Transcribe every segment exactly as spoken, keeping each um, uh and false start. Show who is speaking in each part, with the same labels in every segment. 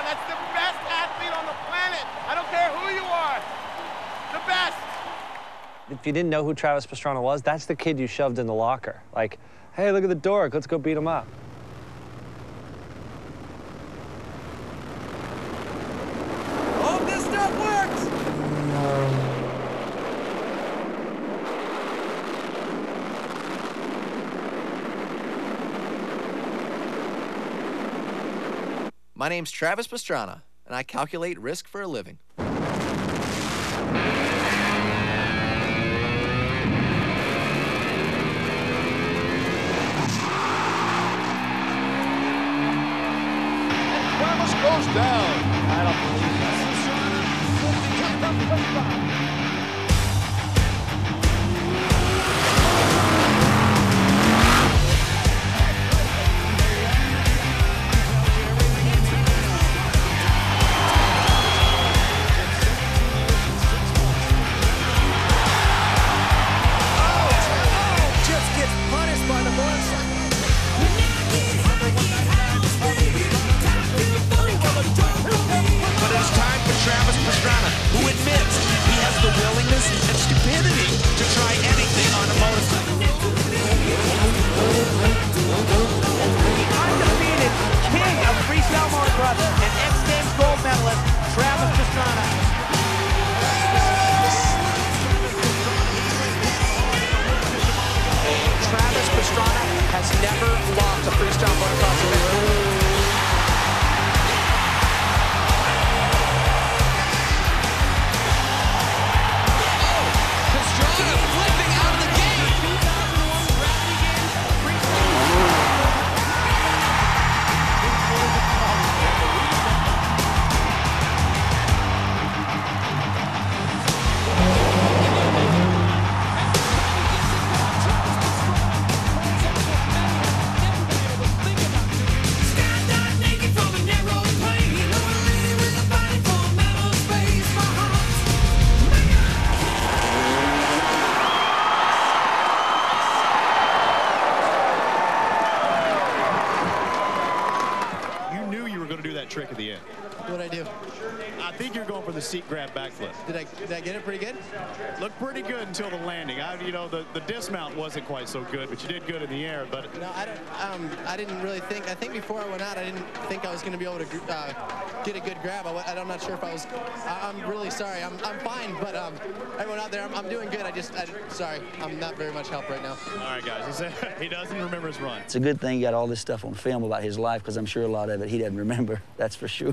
Speaker 1: That's the best athlete on the planet. I don't care who you are. The best.
Speaker 2: If you didn't know who Travis Pastrana was, that's the kid you shoved in the locker. Like, hey, look at the dork. Let's go beat him up.
Speaker 3: Oh, this stuff works!
Speaker 4: My name's Travis Pastrana, and I calculate risk for a living.
Speaker 5: Travis goes down.
Speaker 2: I don't believe that.
Speaker 3: Just gets punished by the motorcycle.
Speaker 6: But it's time for Travis Pastrana, who admits he has the willingness and stupidity to try anything on a motorcycle.
Speaker 7: Undefeated king of freestyle motocross and X Games gold medalist, Travis Pastrana.
Speaker 3: Travis Pastrana has never lost a freestyle motocross event.
Speaker 8: Trick at the end.
Speaker 9: What'd I do?
Speaker 8: I think you're going for the seat grab backflip.
Speaker 9: Did I did I get it pretty good?
Speaker 8: Looked pretty good until the landing. I, you know, the, the dismount wasn't quite so good, but you did good in the air. But
Speaker 9: no, I don't. Um, I didn't really think. I think before I went out, I didn't think I was going to be able to uh, get a good grab. I, I'm not sure if I was. I, I'm really sorry. I'm I'm fine, but um, everyone out there, I'm, I'm doing good. I just, I, sorry, I'm not very much help right now.
Speaker 8: All right, guys. He said he doesn't remember his run.
Speaker 10: It's a good thing you got all this stuff on film about his life, because I'm sure a lot of it he doesn't remember. That's for sure.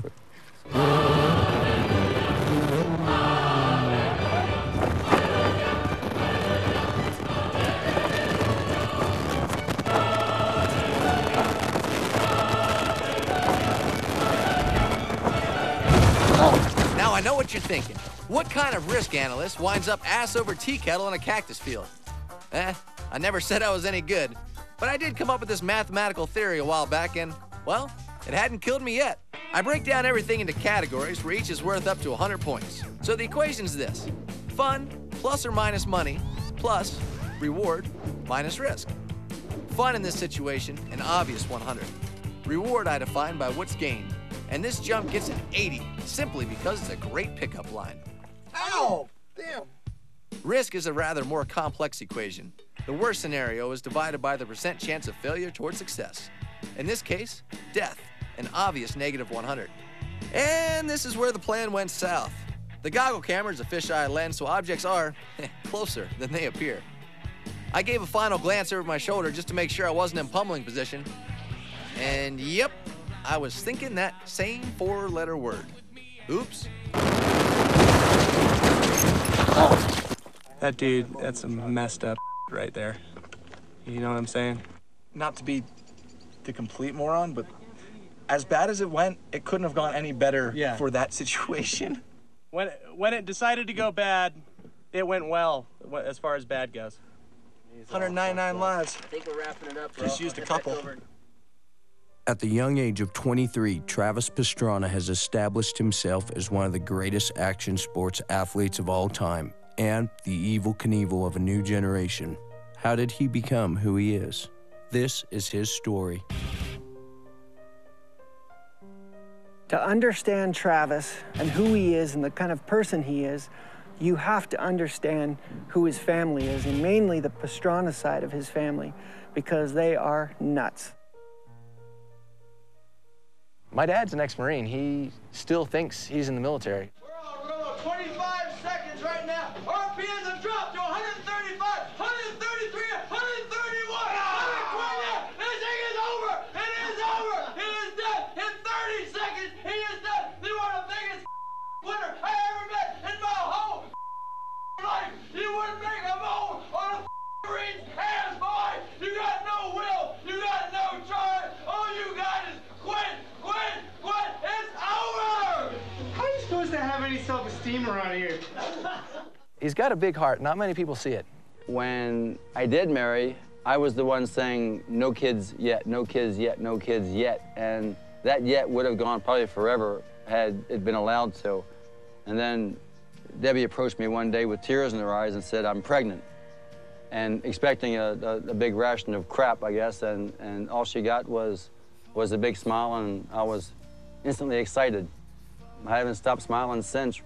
Speaker 4: Now I know what you're thinking. What kind of risk analyst winds up ass over tea kettle in a cactus field? Eh, I never said I was any good, but I did come up with this mathematical theory a while back and, well, it hadn't killed me yet. I break down everything into categories where each is worth up to one hundred points. So the equation's this: fun plus or minus money plus reward minus risk. Fun in this situation, an obvious one hundred. Reward I define by what's gained. And this jump gets an eighty simply because it's a great pickup line.
Speaker 3: Ow! Damn.
Speaker 4: Risk is a rather more complex equation. The worst scenario is divided by the percent chance of failure towards success. In this case, death, an obvious negative one hundred. And this is where the plan went south. The goggle camera is a fisheye lens, so objects are closer than they appear. I gave a final glance over my shoulder just to make sure I wasn't in pummeling position. And yep, I was thinking that same four-letter word. Oops.
Speaker 2: That dude, that's some messed up right there. You know what I'm saying?
Speaker 11: Not to be the complete moron, but as bad as it went, it couldn't have gone any better
Speaker 2: Yeah.
Speaker 11: for that situation.
Speaker 2: When, when it decided to go bad, it went well as far as bad goes.
Speaker 11: one hundred ninety-nine lives.
Speaker 9: I think we're wrapping it up, bro.
Speaker 11: Just used a couple.
Speaker 6: At the young age of twenty-three, Travis Pastrana has established himself as one of the greatest action sports athletes of all time and the Evel Knievel of a new generation. How did he become who he is? This is his story.
Speaker 5: To understand Travis and who he is and the kind of person he is, you have to understand who his family is, and mainly the Pastrana side of his family, because they are nuts.
Speaker 12: My dad's an ex-Marine. He still thinks he's in the military.
Speaker 1: We're on twenty-five seconds right now. R P Ms have dropped to one thirty-five, one thirty-three, one thirty-one. Ah! This thing is over. It is over. He is dead. In thirty seconds, he is dead. You are the biggest winner I ever met in my whole life. You wouldn't make a move on a Marine's hands, boy. You got no will. You got no drive. All you got is quit, quit, quit. It's over.
Speaker 13: How are you supposed to have any self-esteem around here?
Speaker 12: He's got a big heart. Not many people see it.
Speaker 10: When I did marry, I was the one saying, no kids yet, no kids yet, no kids yet. And that yet would have gone probably forever had it been allowed to. And then Debbie approached me one day with tears in her eyes and said, I'm pregnant. And expecting a, a, a big ration of crap, I guess, and, and all she got was, was a big smile, and I was instantly excited. I haven't stopped smiling since.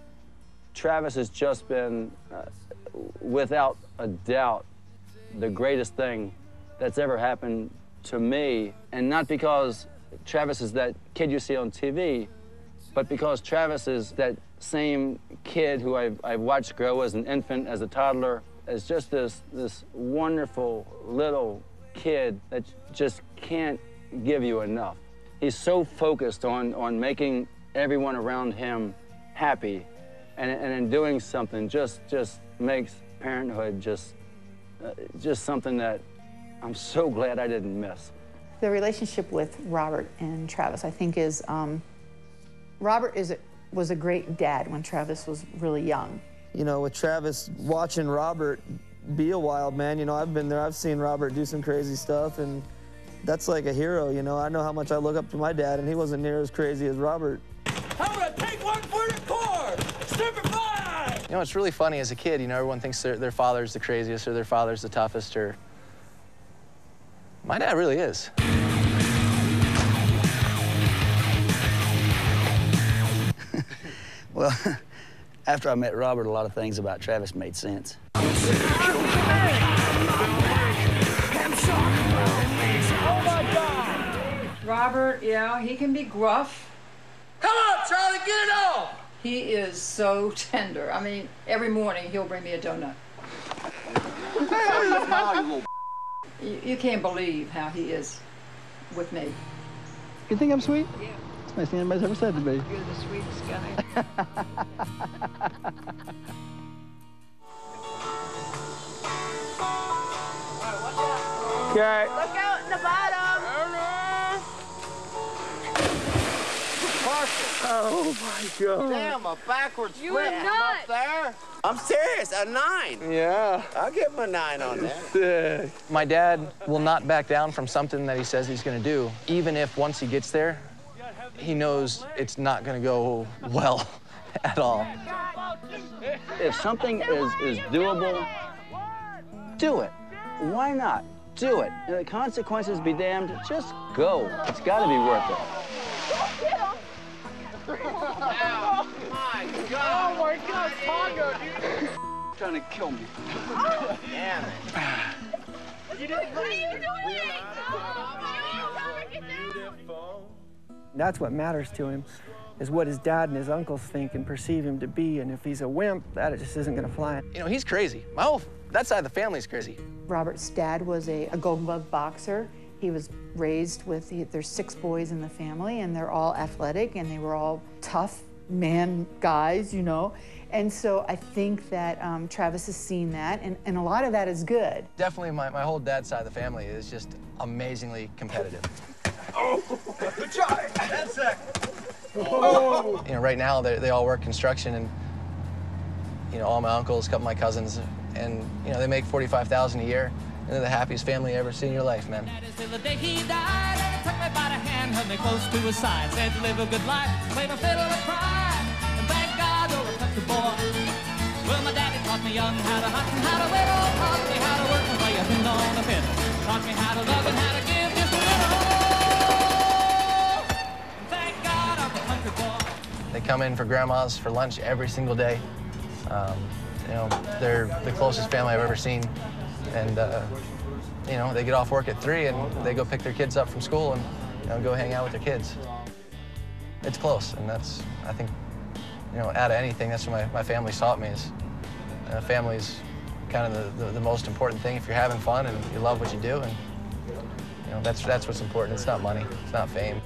Speaker 10: Travis has just been, uh, without a doubt, the greatest thing that's ever happened to me. And not because Travis is that kid you see on T V, but because Travis is that same kid who I've, I've watched grow as an infant, as a toddler, as just this, this wonderful little kid that just can't give you enough. He's so focused on, on making everyone around him happy, and, and in doing something just, just makes parenthood just, uh, just something that I'm so glad I didn't miss.
Speaker 14: The relationship with Robert and Travis, I think, is, um, Robert is a, was a great dad when Travis was really young.
Speaker 15: You know, with Travis, watching Robert be a wild man, you know, I've been there, I've seen Robert do some crazy stuff, and that's like a hero, you know. I know how much I look up to my dad, and he wasn't near as crazy as Robert.
Speaker 3: I'm gonna take one for the core! Super fly!
Speaker 12: You know, it's really funny as a kid, you know, everyone thinks their, their father's the craziest or their father's the toughest, or... My dad really is.
Speaker 10: Well, after I met Robert, a lot of things about Travis made sense.
Speaker 3: Oh my God!
Speaker 16: Robert, yeah, he can be gruff.
Speaker 3: Come on, Charlie, get it on!
Speaker 16: He is so tender. I mean, every morning he'll bring me a donut. you, you can't believe how he is with me.
Speaker 17: You think I'm sweet? Yeah. It's the nicest thing anybody's ever said to me.
Speaker 16: You're the sweetest guy.
Speaker 15: Okay.
Speaker 1: Look out in the bottom.
Speaker 15: Oh my God.
Speaker 1: Damn, a backwards
Speaker 18: You
Speaker 1: flip
Speaker 18: were
Speaker 1: from
Speaker 18: nuts.
Speaker 1: up there. I'm serious, a nine.
Speaker 15: Yeah.
Speaker 1: I'll give him a nine on that.
Speaker 15: Sick.
Speaker 12: My dad will not back down from something that he says he's gonna do, even if once he gets there, he knows it's not gonna go well at all.
Speaker 10: If something is, is doable, do it. Why not? Do it. And the consequences be damned, just go. It's gotta be worth it.
Speaker 1: Oh my God.
Speaker 3: Oh my God, Pongo, dude!
Speaker 10: Trying to kill me.
Speaker 1: Damn it.
Speaker 3: You didn't
Speaker 18: What are you doing? No!
Speaker 5: That's what matters to him, is what his dad and his uncles think and perceive him to be, and if he's a wimp, that just isn't gonna fly.
Speaker 12: You know, he's crazy. My whole, that side of the family's crazy.
Speaker 14: Robert's dad was a, a Golden Glove boxer. He was raised with, he, there's six boys in the family, and they're all athletic, and they were all tough man guys, you know. And so I think that um, Travis has seen that, and, and a lot of that is good.
Speaker 12: Definitely my, my whole dad's side of the family is just amazingly competitive.
Speaker 3: Oh, good try. That's it.
Speaker 12: Oh. You know, right now they, they all work construction, and you know, all my uncles, a couple of my cousins, and you know, they make forty-five thousand dollars a year, and they're the happiest family you ever seen in your life, man.
Speaker 3: Till the day he died, and he took me by the hand, held me close to his side, said live a good life, play my fiddle and cry, and thank God you're a country boy. Well, my daddy taught me young how to hunt and how to whittle, taught me how to work and play a tune on a fiddle, taught me how to love and how to give just a little. Thank God I'm
Speaker 12: come in for grandma's for lunch every single day. Um, you know, they're the closest family I've ever seen. And, uh, you know, they get off work at three and they go pick their kids up from school and, you know, go hang out with their kids. It's close, and that's, I think, you know, out of anything, that's what my, my family taught me is uh, family's kind of the, the, the most important thing. If you're having fun and you love what you do, and, you know, that's, that's what's important. It's not money, it's not fame.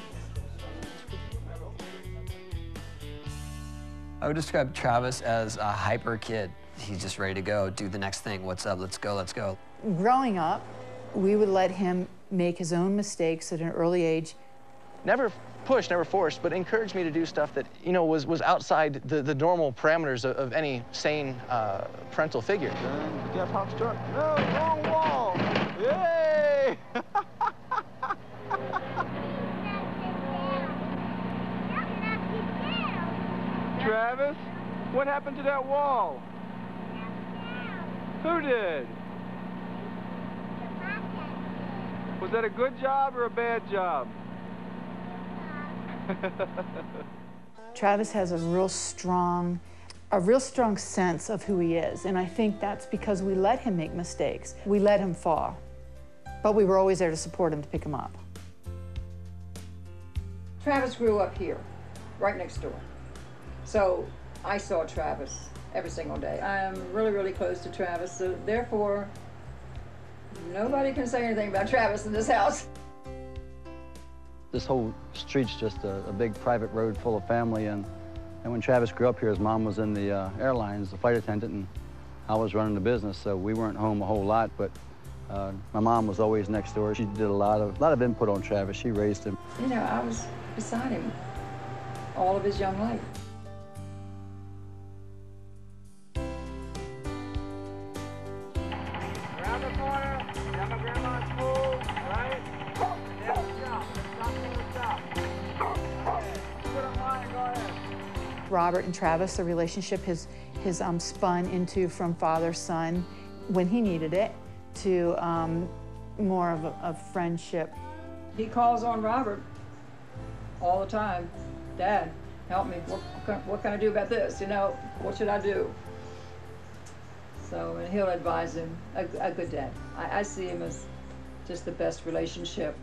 Speaker 18: I would describe Travis as a hyper kid. He's just ready to go, do the next thing. What's up? Let's go, let's go.
Speaker 14: Growing up, we would let him make his own mistakes at an early age.
Speaker 12: Never pushed, never forced, but encouraged me to do stuff that, you know, was, was outside the, the normal parameters of, of any sane uh, parental figure.
Speaker 13: Yeah, pop start. No, wrong wall. Yay! Travis, what happened to that wall? Who did? Was that a good job or a bad job?
Speaker 14: Travis has a real strong, a real strong sense of who he is, and I think that's because we let him make mistakes. We let him fall, but we were always there to support him, to pick him up.
Speaker 16: Travis grew up here, right next door. So I saw Travis every single day. I'm really, really close to Travis, so therefore, nobody can say anything about Travis in this house.
Speaker 10: This whole street's just a, a big private road full of family, and, and when Travis grew up here, his mom was in the uh, airlines, the flight attendant, and I was running the business, so we weren't home a whole lot, but uh, my mom was always next door. She did a lot of, lot of input on Travis. She raised him.
Speaker 16: You know, I was beside him all of his young life.
Speaker 13: Around the corner, down my grandma's pool, right? Then stop. Stop, stop. Okay. Put on line, go ahead.
Speaker 14: Robert and Travis, the relationship has, has um, spun into from father-son when he needed it to um, more of a, a friendship.
Speaker 16: He calls on Robert all the time. Dad, help me. What, what, can, what can I do about this? You know, what should I do? So, and he'll advise him. A, a good dad. I, I see him as just the best relationship.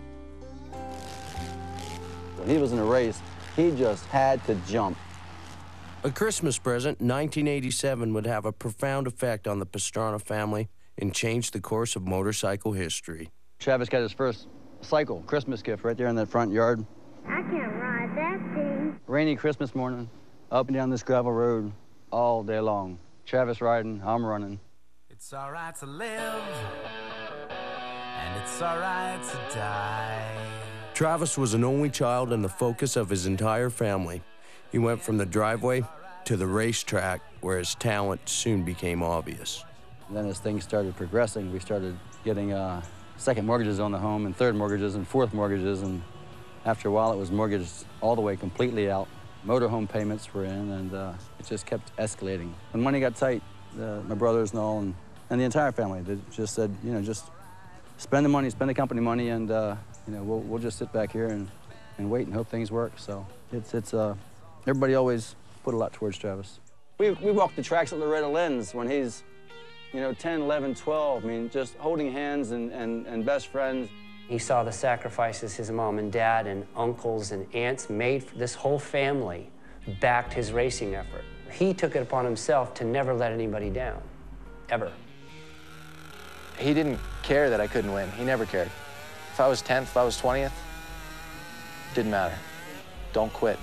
Speaker 10: When he was in a race, he just had to jump.
Speaker 6: A Christmas present, nineteen eighty-seven, would have a profound effect on the Pastrana family and change the course of motorcycle history.
Speaker 10: Travis got his first cycle, Christmas gift, right there in that front yard.
Speaker 19: I can't ride that thing.
Speaker 10: Rainy Christmas morning, up and down this gravel road all day long. Travis riding, I'm running.
Speaker 3: It's all right to live, and it's all right to die.
Speaker 6: Travis was an only child and the focus of his entire family. He went from the driveway to the racetrack, where his talent soon became obvious.
Speaker 10: And then as things started progressing, we started getting uh, second mortgages on the home, and third mortgages, and fourth mortgages, and after a while it was mortgaged all the way completely out. Motorhome payments were in, and uh, it just kept escalating. When money got tight, uh, my brothers and all, and, and the entire family, they just said, you know, just spend the money, spend the company money, and uh, you know, we'll, we'll just sit back here and, and wait and hope things work. So it's, it's uh, everybody always put a lot towards Travis. We, we walk the tracks at Loretta Lynn's when he's, you know, ten, eleven, twelve. I mean, just holding hands and, and, and best friends.
Speaker 20: He saw the sacrifices his mom and dad and uncles and aunts made. This whole family backed his racing effort. He took it upon himself to never let anybody down, ever.
Speaker 12: He didn't care that I couldn't win. He never cared. If I was tenth, if I was twentieth, didn't matter. Don't quit.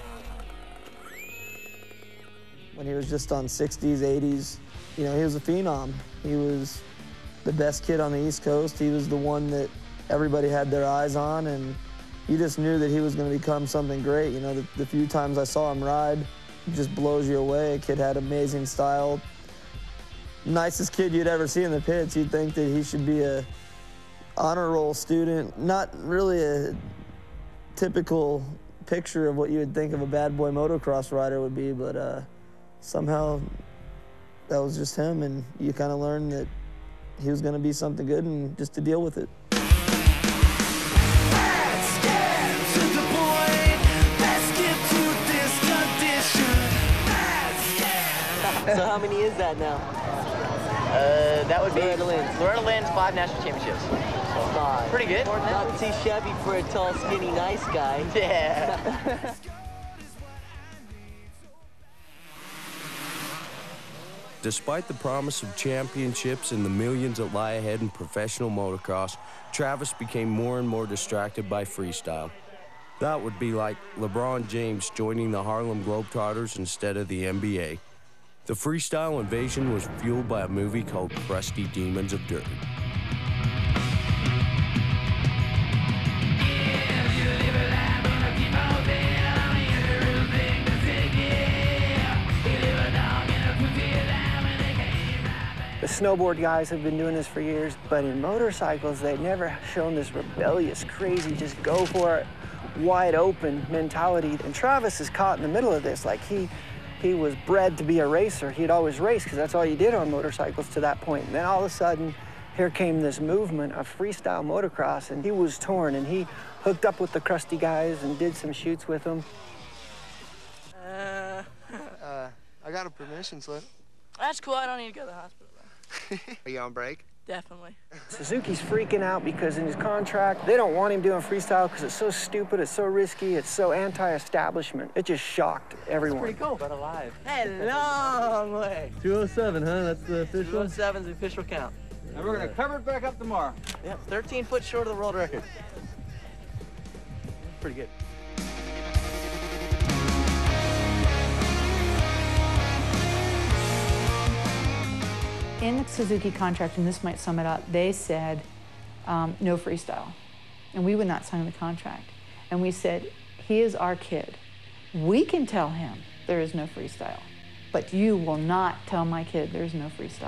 Speaker 15: When he was just on sixties, eighties, you know, he was a phenom. He was the best kid on the East Coast. He was the one that everybody had their eyes on, and you just knew that he was going to become something great. You know, the, the few times I saw him ride, it just blows you away. A kid had amazing style. Nicest kid you'd ever see in the pits. You'd think that he should be a honor roll student. Not really a typical picture of what you would think of a bad boy motocross rider would be, but uh, somehow that was just him, and you kind of learned that he was going to be something good and just to deal with it.
Speaker 3: Let's get to the point. Let's get to this
Speaker 21: how many is that now?
Speaker 7: Uh, that would be
Speaker 21: Loretta Lynn's.
Speaker 7: Loretta Lynn's five national championships.
Speaker 21: Five.
Speaker 7: Pretty good.
Speaker 21: Not too shabby for a tall, skinny, nice guy.
Speaker 7: Yeah.
Speaker 6: Despite the promise of championships and the millions that lie ahead in professional motocross, Travis became more and more distracted by freestyle. That would be like LeBron James joining the Harlem Globetrotters instead of the N B A. The freestyle invasion was fueled by a movie called Crusty Demons of Dirt.
Speaker 5: The snowboard guys have been doing this for years, but in motorcycles, they've never shown this rebellious, crazy, just go for it, wide open mentality. And Travis is caught in the middle of this. Like he, he was bred to be a racer. He'd always race because that's all you did on motorcycles to that point. And then all of a sudden, here came this movement of freestyle motocross, and he was torn. And he hooked up with the Crusty guys and did some shoots with them.
Speaker 22: Uh,
Speaker 15: Uh, I got a permission slip.
Speaker 22: that's cool. I don't need to go to the hospital.
Speaker 15: Are you on break?
Speaker 22: Definitely.
Speaker 5: Suzuki's freaking out because in his contract, they don't want him doing freestyle because it's so stupid, it's so risky, it's so anti-establishment. It just shocked everyone.
Speaker 22: That's pretty cool.
Speaker 21: But alive.
Speaker 22: Hey, long way.
Speaker 21: two oh seven, huh? That's the
Speaker 22: two
Speaker 21: official?
Speaker 22: oh seven's the official count.
Speaker 21: And we're going to cover it back up tomorrow.
Speaker 22: Yep, thirteen foot short of the world record.
Speaker 21: Pretty good.
Speaker 14: In the Suzuki contract, and this might sum it up, they said um, no freestyle. And we would not sign the contract. And we said, he is our kid. We can tell him there is no freestyle, but you will not tell my kid there's no freestyle.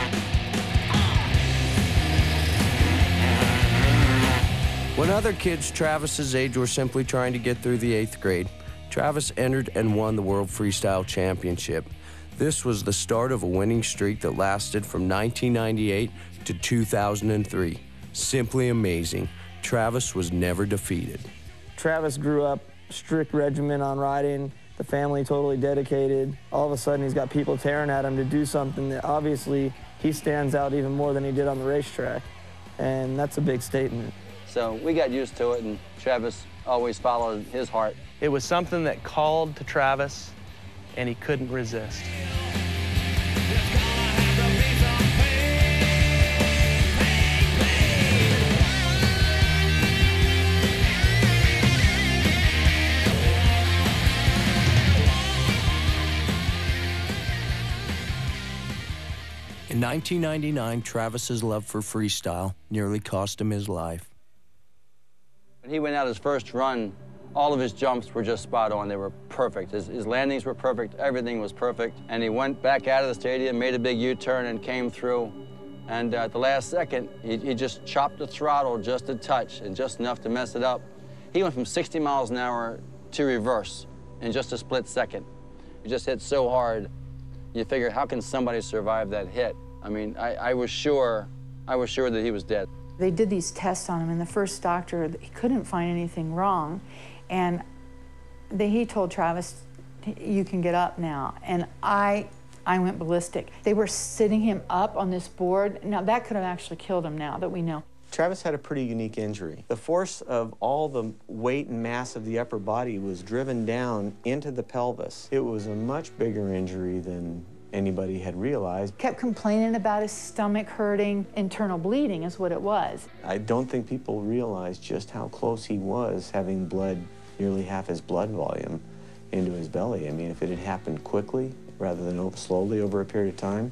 Speaker 6: When other kids Travis's age were simply trying to get through the eighth grade, Travis entered and won the World Freestyle Championship. This was the start of a winning streak that lasted from nineteen ninety-eight to two thousand three. Simply amazing. Travis was never defeated.
Speaker 15: Travis grew up strict regimen on riding, the family totally dedicated. All of a sudden, he's got people tearing at him to do something that obviously he stands out even more than he did on the racetrack. And that's a big statement.
Speaker 10: So we got used to it, and Travis always followed his heart.
Speaker 23: It was something that called to Travis, and he couldn't resist.
Speaker 6: In nineteen ninety-nine, Travis's love for freestyle nearly cost him his life.
Speaker 10: When he went out his first run, all of his jumps were just spot on. They were perfect. His, his landings were perfect. Everything was perfect. And he went back out of the stadium, made a big U-turn, and came through. And uh, at the last second, he, he just chopped the throttle just a touch and just enough to mess it up. He went from sixty miles an hour to reverse in just a split second. He just hit so hard. You figure, how can somebody survive that hit? I mean, I, I was sure, I was sure that he was dead.
Speaker 14: They did these tests on him, and the first doctor, he couldn't find anything wrong. And they, he told Travis, you can get up now. And I, I went ballistic. They were sitting him up on this board. Now, that could have actually killed him now that we know.
Speaker 24: Travis had a pretty unique injury. The force of all the weight and mass of the upper body was driven down into the pelvis. It was a much bigger injury than anybody had realized.
Speaker 14: Kept complaining about his stomach hurting. Internal bleeding is what it was.
Speaker 24: I don't think people realized just how close he was, having bled nearly half his blood volume into his belly. I mean, if it had happened quickly rather than slowly over a period of time,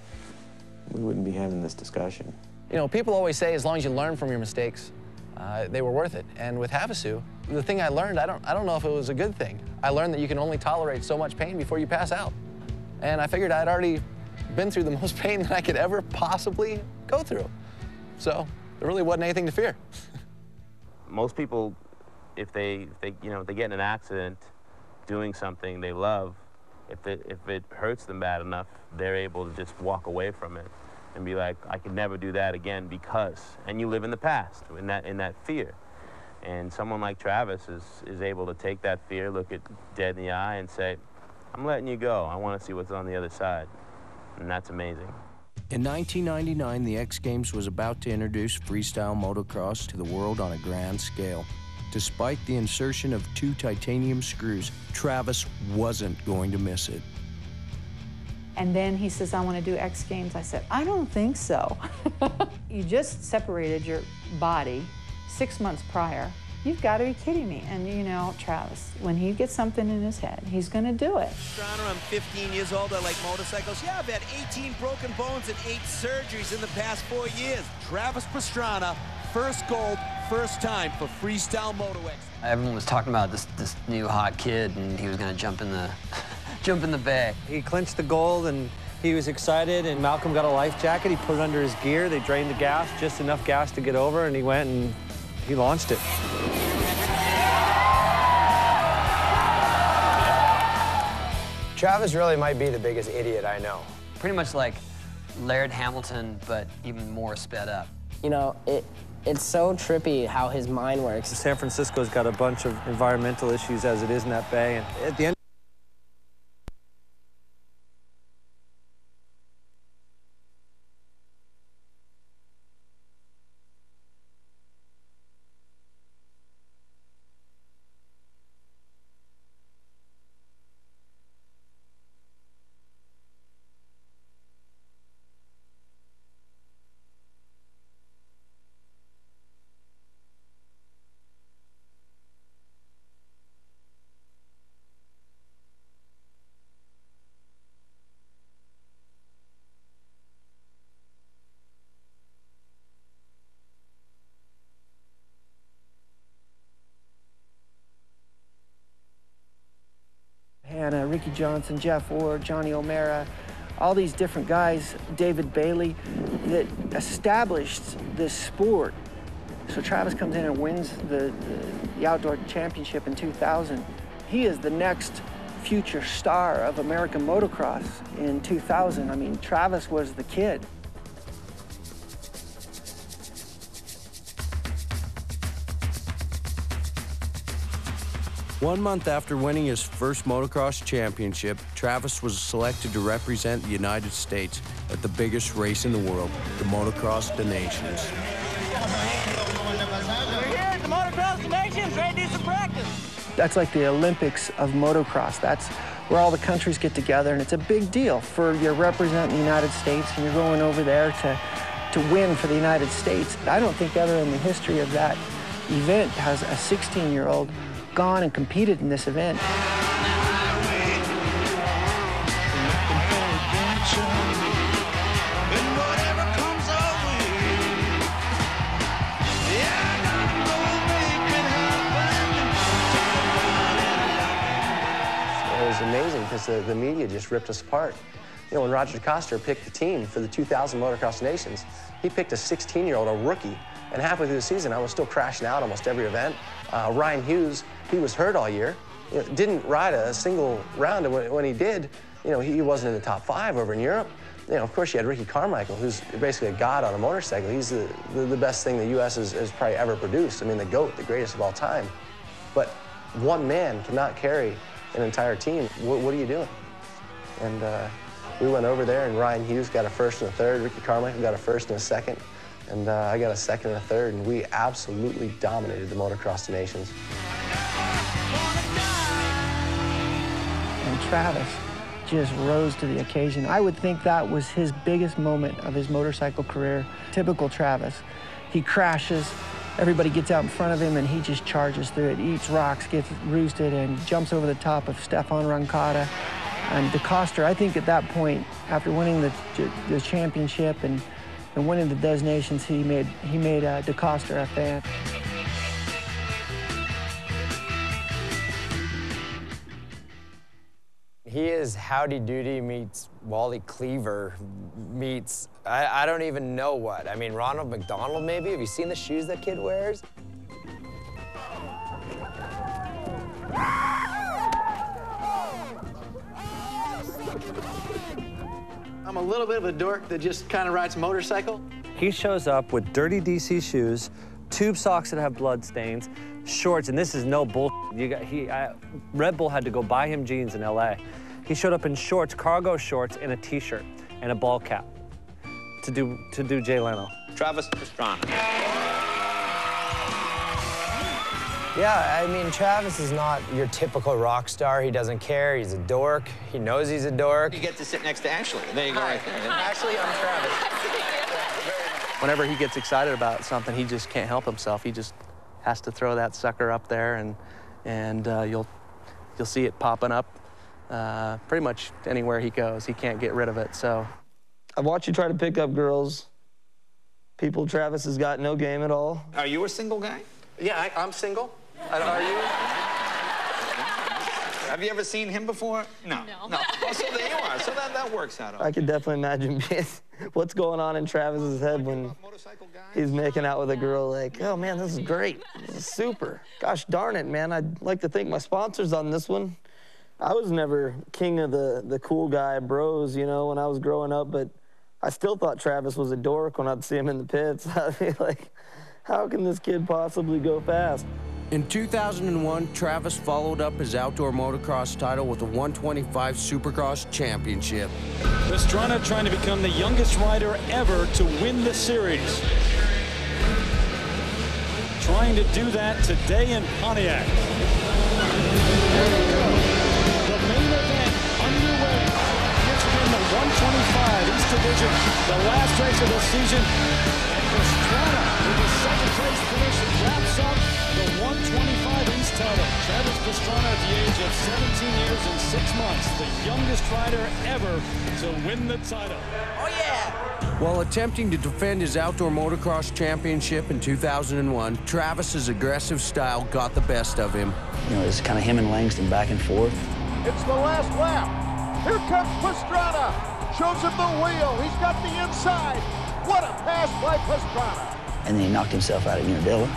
Speaker 24: we wouldn't be having this discussion.
Speaker 12: You know, people always say as long as you learn from your mistakes, uh, they were worth it. And with Havasu, the thing I learned, I don't, I don't know if it was a good thing. I learned that you can only tolerate so much pain before you pass out. And I figured I'd already been through the most pain that I could ever possibly go through. So there really wasn't anything to fear.
Speaker 25: Most people, if they, if they, you know, they get in an accident doing something they love, if it, if it hurts them bad enough, they're able to just walk away from it and be like, I can never do that again because, and you live in the past, in that, in that fear. And someone like Travis is, is able to take that fear, look it dead in the eye and say, I'm letting you go. I want to see what's on the other side. and that's amazing.
Speaker 6: In nineteen ninety-nine, the X Games was about to introduce freestyle motocross to the world on a grand scale. Despite the insertion of two titanium screws, Travis wasn't going to miss it.
Speaker 14: And then he says, I want to do X Games. I said, I don't think so. You just separated your body six months prior. You've got to be kidding me. And you know, Travis, when he gets something in his head, he's going to do it.
Speaker 7: Pastrana, I'm fifteen years old. I like motorcycles. Yeah, I've had eighteen broken bones and eight surgeries in the past four years. Travis Pastrana, first gold, first time for Freestyle Moto-X.
Speaker 18: Everyone was talking about this this new hot kid, and he was going to jump in the jump in the bay.
Speaker 2: He clinched the gold, and he was excited. And Malcolm got a life jacket. He put it under his gear. They drained the gas, just enough gas to get over, and he went and he launched it.
Speaker 4: Travis really might be the biggest idiot I know.
Speaker 18: Pretty much like Laird Hamilton, but even more sped up.
Speaker 4: You know, it, it's so trippy how his mind works.
Speaker 2: San Francisco's got a bunch of environmental issues as it is in that bay, and at the end
Speaker 5: Hannah, Ricky Johnson, Jeff Ward, Johnny O'Mara, all these different guys, David Bailey, that established this sport. So Travis comes in and wins the, the, the outdoor championship in two thousand. He is the next future star of American motocross in two thousand. I mean, Travis was the kid.
Speaker 6: One month after winning his first motocross championship, Travis was selected to represent the United States at the biggest race in the world, the Motocross des Nations.
Speaker 7: We're here at the Motocross des Nations, ready to do some practice.
Speaker 5: That's like the Olympics of motocross. That's where all the countries get together, and it's a big deal for you're representing the United States and you're going over there to, to win for the United States. I don't think ever in the history of that event has a sixteen-year-old gone and competed in this event.
Speaker 12: It was amazing because the, the media just ripped us apart. You know, when Roger DeCoster picked the team for the two thousand Motocross Nations, he picked a sixteen-year-old, a rookie, and halfway through the season, I was still crashing out almost every event. Uh, Ryan Hughes, he was hurt all year. You know, didn't ride a single round, and when, when he did, you know, he wasn't in the top five over in Europe. You know, of course, you had Ricky Carmichael, who's basically a god on a motorcycle. He's the, the, the best thing the U S has, has probably ever produced. I mean, the GOAT, the greatest of all time. But one man cannot carry an entire team. What, what are you doing? And uh, we went over there, and Ryan Hughes got a first and a third. Ricky Carmichael got a first and a second. And uh, I got a second and a third, and we absolutely dominated the Motocross des Nations.
Speaker 5: And Travis just rose to the occasion. I would think that was his biggest moment of his motorcycle career. Typical Travis. He crashes, everybody gets out in front of him, and he just charges through it, eats rocks, gets roosted, and jumps over the top of Stefan Roncada. And DeCoster, I think at that point, after winning the, the championship and And winning the Des Nations, he made he made uh, DeCoster a fan.
Speaker 4: He is Howdy Doody meets Wally Cleaver meets, I, I don't even know what. I mean, Ronald McDonald maybe? Have you seen the shoes that kid wears?
Speaker 8: I'm a little bit of a dork that just kind of rides a motorcycle.
Speaker 2: he shows up with dirty D C shoes, tube socks that have blood stains, shorts, and this is no bull. You got, he, I, Red Bull had to go buy him jeans in L A. He showed up in shorts, cargo shorts, and a T-shirt. and a ball cap to do, to do Jay Leno.
Speaker 1: Travis Pastrana.
Speaker 4: Yeah, I mean, Travis is not your typical rock star. He doesn't care. He's a dork. He knows he's a dork.
Speaker 1: You get to sit next to Ashley. There you go, right there.
Speaker 12: Ashley, I'm Travis.
Speaker 23: Whenever he gets excited about something, he just can't help himself. He just has to throw that sucker up there, and and uh, you'll you'll see it popping up uh, pretty much anywhere he goes. He can't get rid of it. So
Speaker 15: I've watched you try to pick up girls. People Travis has got no game at all.
Speaker 1: Are you a single guy?
Speaker 12: Yeah, I, I'm single. I don't, are you?
Speaker 1: Have you ever seen him before? No. No. no. Oh, so there you are. So that, that works out.
Speaker 15: I can definitely imagine being, what's going on in Travis's head when he's making out with a girl like, oh, man, this is great. This is super. Gosh darn it, man. I'd like to thank my sponsors on this one. I was never king of the, the cool guy bros, you know, when I was growing up, but I still thought Travis was a dork when I'd see him in the pits. I'd be like, how can this kid possibly go fast?
Speaker 6: In two thousand one, Travis followed up his outdoor motocross title with a one twenty-five Supercross Championship.
Speaker 9: Pastrana trying to become the youngest rider ever to win the series. Trying to do that today in Pontiac. The main event underway. It's been the one twenty-five East Division, the last race of the season. And Pastrana, with the second place finish, wraps up the one twenty-five East title. Travis Pastrana at the age of seventeen years and six months, the youngest rider ever to win the title.
Speaker 1: Oh, yeah!
Speaker 6: While attempting to defend his outdoor motocross championship in two thousand one, Travis's aggressive style got the best of him.
Speaker 11: You know, it's kind of him and Langston back and forth.
Speaker 13: It's the last lap. Here comes Pastrana. Shows him the wheel. He's got the inside. What a pass by Pastrana.
Speaker 11: And then he knocked himself out at Unadilla.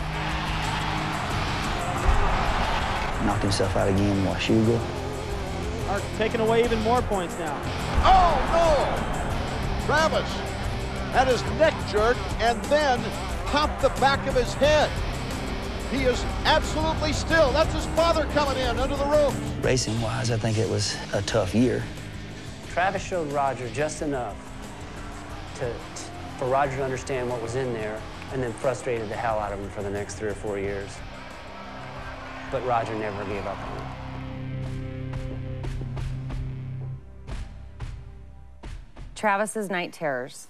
Speaker 11: Knocked himself out again in Washougal.
Speaker 21: Are taking away even more points now.
Speaker 13: Oh, no! Travis had his neck jerked and then popped the back of his head. He is absolutely still. That's his father coming in under the ropes.
Speaker 11: Racing-wise, I think it was a tough year.
Speaker 20: Travis showed Roger just enough to, for Roger to understand what was in there, and then frustrated the hell out of him for the next three or four years. But Roger never gave up on him.
Speaker 17: Travis's night terrors.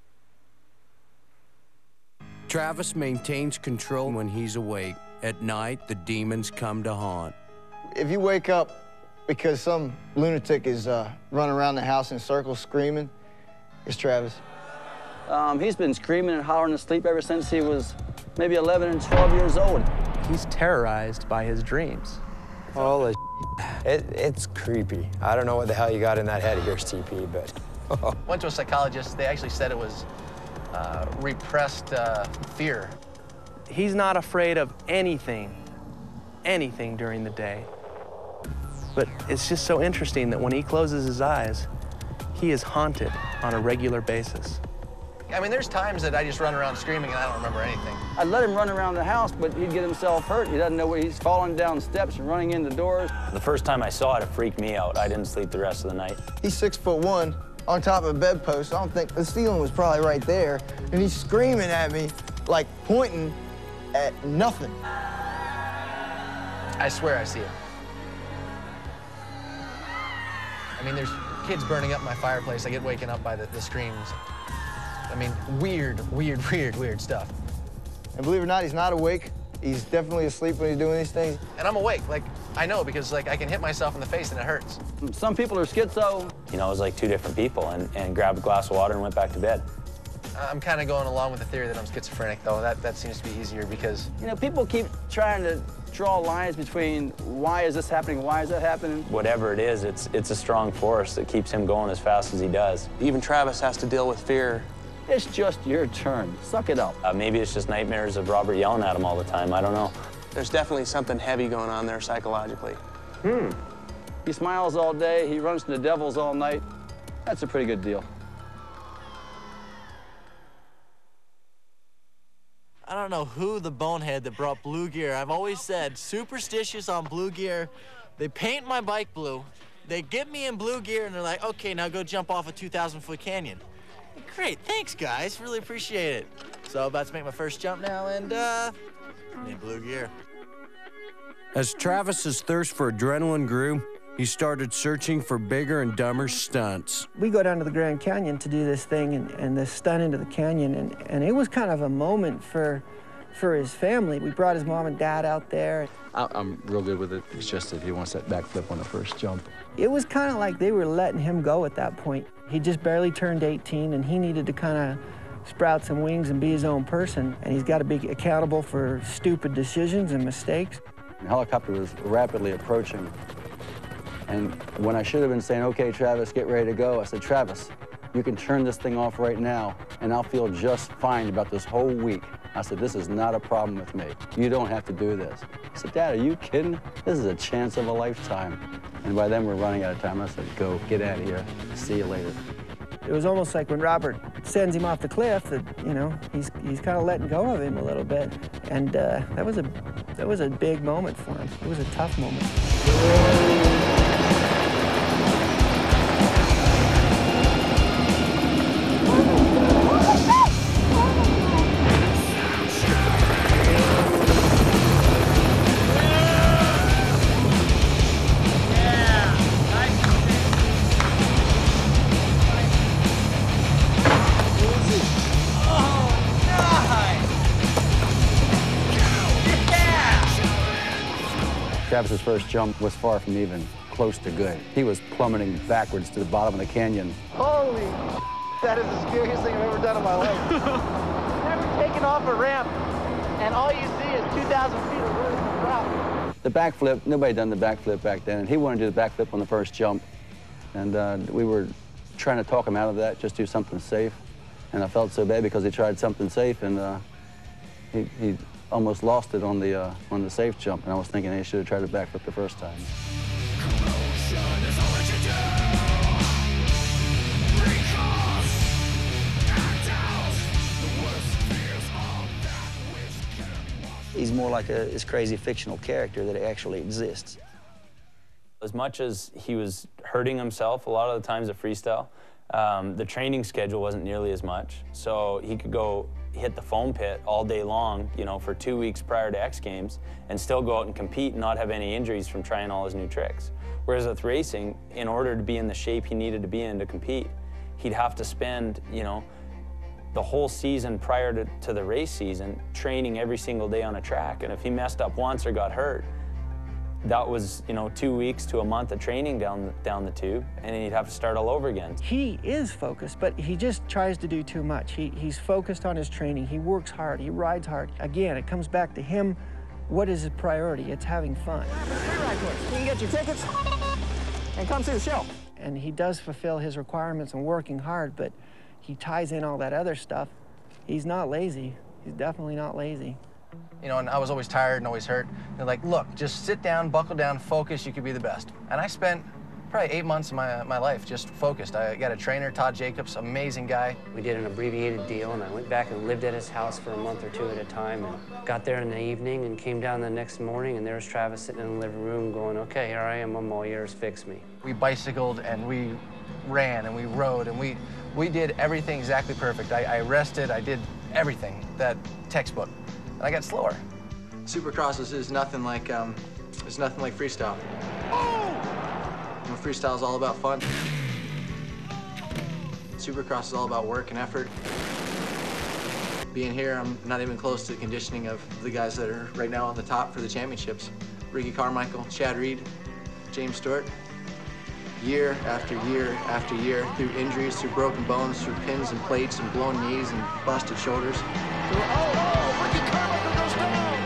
Speaker 6: Travis maintains control when he's awake. At night, the demons come to haunt.
Speaker 26: If you wake up because some lunatic is uh, running around the house in circles screaming, it's Travis.
Speaker 10: Um, he's been screaming and hollering to sleep ever since he was maybe eleven and twelve years old.
Speaker 23: He's terrorized by his dreams.
Speaker 4: Holy it, it's creepy. I don't know what the hell you got in that head of yours, T P, but...
Speaker 12: Went to a psychologist. They actually said it was uh, repressed uh, fear.
Speaker 23: He's not afraid of anything, anything during the day. But it's just so interesting that when he closes his eyes, he is haunted on a regular basis.
Speaker 12: I mean, there's times that I just run around screaming and I don't remember anything.
Speaker 10: I'd let him run around the house, but he'd get himself hurt. He doesn't know where he's falling down steps and running into doors.
Speaker 27: The first time I saw it, it freaked me out. I didn't sleep the rest of the night.
Speaker 26: He's six foot one on top of a bedpost. I don't think the ceiling was probably right there. And he's screaming at me, like pointing at nothing.
Speaker 12: I swear I see it. I mean, there's kids burning up my fireplace. I get waken up by the, the screams. I mean, weird, weird, weird, weird stuff.
Speaker 26: And believe it or not, he's not awake. He's definitely asleep when he's doing these things.
Speaker 12: And I'm awake. Like, I know because, like, I can hit myself in the face and it hurts.
Speaker 10: Some people are schizo.
Speaker 27: You know, it was like two different people, and, and grabbed a glass of water and went back to bed.
Speaker 12: I'm kind of going along with the theory that I'm schizophrenic, though. That, that seems to be easier because...
Speaker 10: You know, people keep trying to draw lines between why is this happening, why is that happening?
Speaker 27: Whatever it is, it's, it's a strong force that keeps him going as fast as he does.
Speaker 23: Even Travis has to deal with fear.
Speaker 10: It's just your turn. Suck it up.
Speaker 27: Uh, maybe it's just nightmares of Robert yelling at him all the time. I don't know.
Speaker 23: There's definitely something heavy going on there psychologically.
Speaker 10: Hmm. He smiles all day. He runs to the devils all night. That's a pretty good deal.
Speaker 22: I don't know who the bonehead that brought blue gear. I've always said superstitious on blue gear. They paint my bike blue. they get me in blue gear, and they're like, okay, now go jump off a two thousand foot canyon. Great, thanks, guys. Really appreciate it. So I'm about to make my first jump now, and uh, I'm in blue gear.
Speaker 6: As Travis's thirst for adrenaline grew, he started searching for bigger and dumber stunts.
Speaker 5: We go down to the Grand Canyon to do this thing and, and this stunt into the canyon, and, and it was kind of a moment for, for his family. We brought his mom and dad out there.
Speaker 10: I, I'm real good with it. It's just that he wants that backflip on the first jump.
Speaker 5: It was kind of like they were letting him go at that point. He just barely turned eighteen, and he needed to kind of sprout some wings and be his own person, and he's got to be accountable for stupid decisions and mistakes.
Speaker 10: The helicopter was rapidly approaching, and when I should have been saying, okay, Travis, get ready to go, I said, Travis, you can turn this thing off right now, and I'll feel just fine about this whole week. I said, this is not a problem with me. You don't have to do this. I said, Dad, are you kidding? This is a chance of a lifetime. And by then, we're running out of time. I said, go, get out of here. See you later.
Speaker 5: It was almost like when Robert sends him off the cliff that, you know, he's, he's kind of letting go of him a little bit. And uh, that was a, that was a big moment for him. It was a tough moment.
Speaker 10: Travis's first jump was far from even close to good. He was plummeting backwards to the bottom of the canyon.
Speaker 8: Holy, that is the scariest thing I've ever done in my life. Never taken off a ramp, and all you see is two thousand feet of room to drop.
Speaker 10: The backflip, nobody had done the backflip back then, and he wanted to do the backflip on the first jump. And uh, we were trying to talk him out of that, just do something safe. And I felt so bad because he tried something safe, and uh, he, he almost lost it on the, uh, on the safe jump. And I was thinking he should have tried to backflip the first time.
Speaker 11: He's more like a this crazy fictional character that actually exists.
Speaker 27: As much as he was hurting himself a lot of the times at freestyle, um, the training schedule wasn't nearly as much. So he could go hit the foam pit all day long, you know, for two weeks prior to X Games and still go out and compete and not have any injuries from trying all his new tricks. Whereas with racing, in order to be in the shape he needed to be in to compete, he'd have to spend, you know, the whole season prior to, to the race season training every single day on a track. And if he messed up once or got hurt, that was, you know, two weeks to a month of training down the, down the tube, and then he'd have to start all over again.
Speaker 5: He is focused, but he just tries to do too much. He, he's focused on his training. He works hard. He rides hard. Again, it comes back to him. What is his priority? It's having fun.
Speaker 8: You can get your tickets and come see the show.
Speaker 5: And he does fulfill his requirements and working hard, but he ties in all that other stuff. He's not lazy. He's definitely not lazy.
Speaker 12: You know, and I was always tired and always hurt. They're like, look, just sit down, buckle down, focus, you could be the best. And I spent probably eight months of my, my life just focused. I got a trainer, Todd Jacobs, amazing guy.
Speaker 20: We did an abbreviated deal, and I went back and lived at his house for a month or two at a time, and got there in the evening and came down the next morning, and there was Travis sitting in the living room going, okay, here I am, I'm all yours, fix me.
Speaker 12: We bicycled and we ran and we rode and we, we did everything exactly perfect. I, I rested, I did everything, that textbook. And I got slower.
Speaker 8: Supercross is, is nothing like um, it's nothing like freestyle. You know, freestyle is all about fun. Supercross is all about work and effort. Being here, I'm not even close to the conditioning of the guys that are right now on the top for the championships. Ricky Carmichael, Chad Reed, James Stewart. Year after year after year, through injuries, through broken bones, through pins and plates and blown knees and busted shoulders.
Speaker 13: Oh, oh, Ricky Carmichael goes down!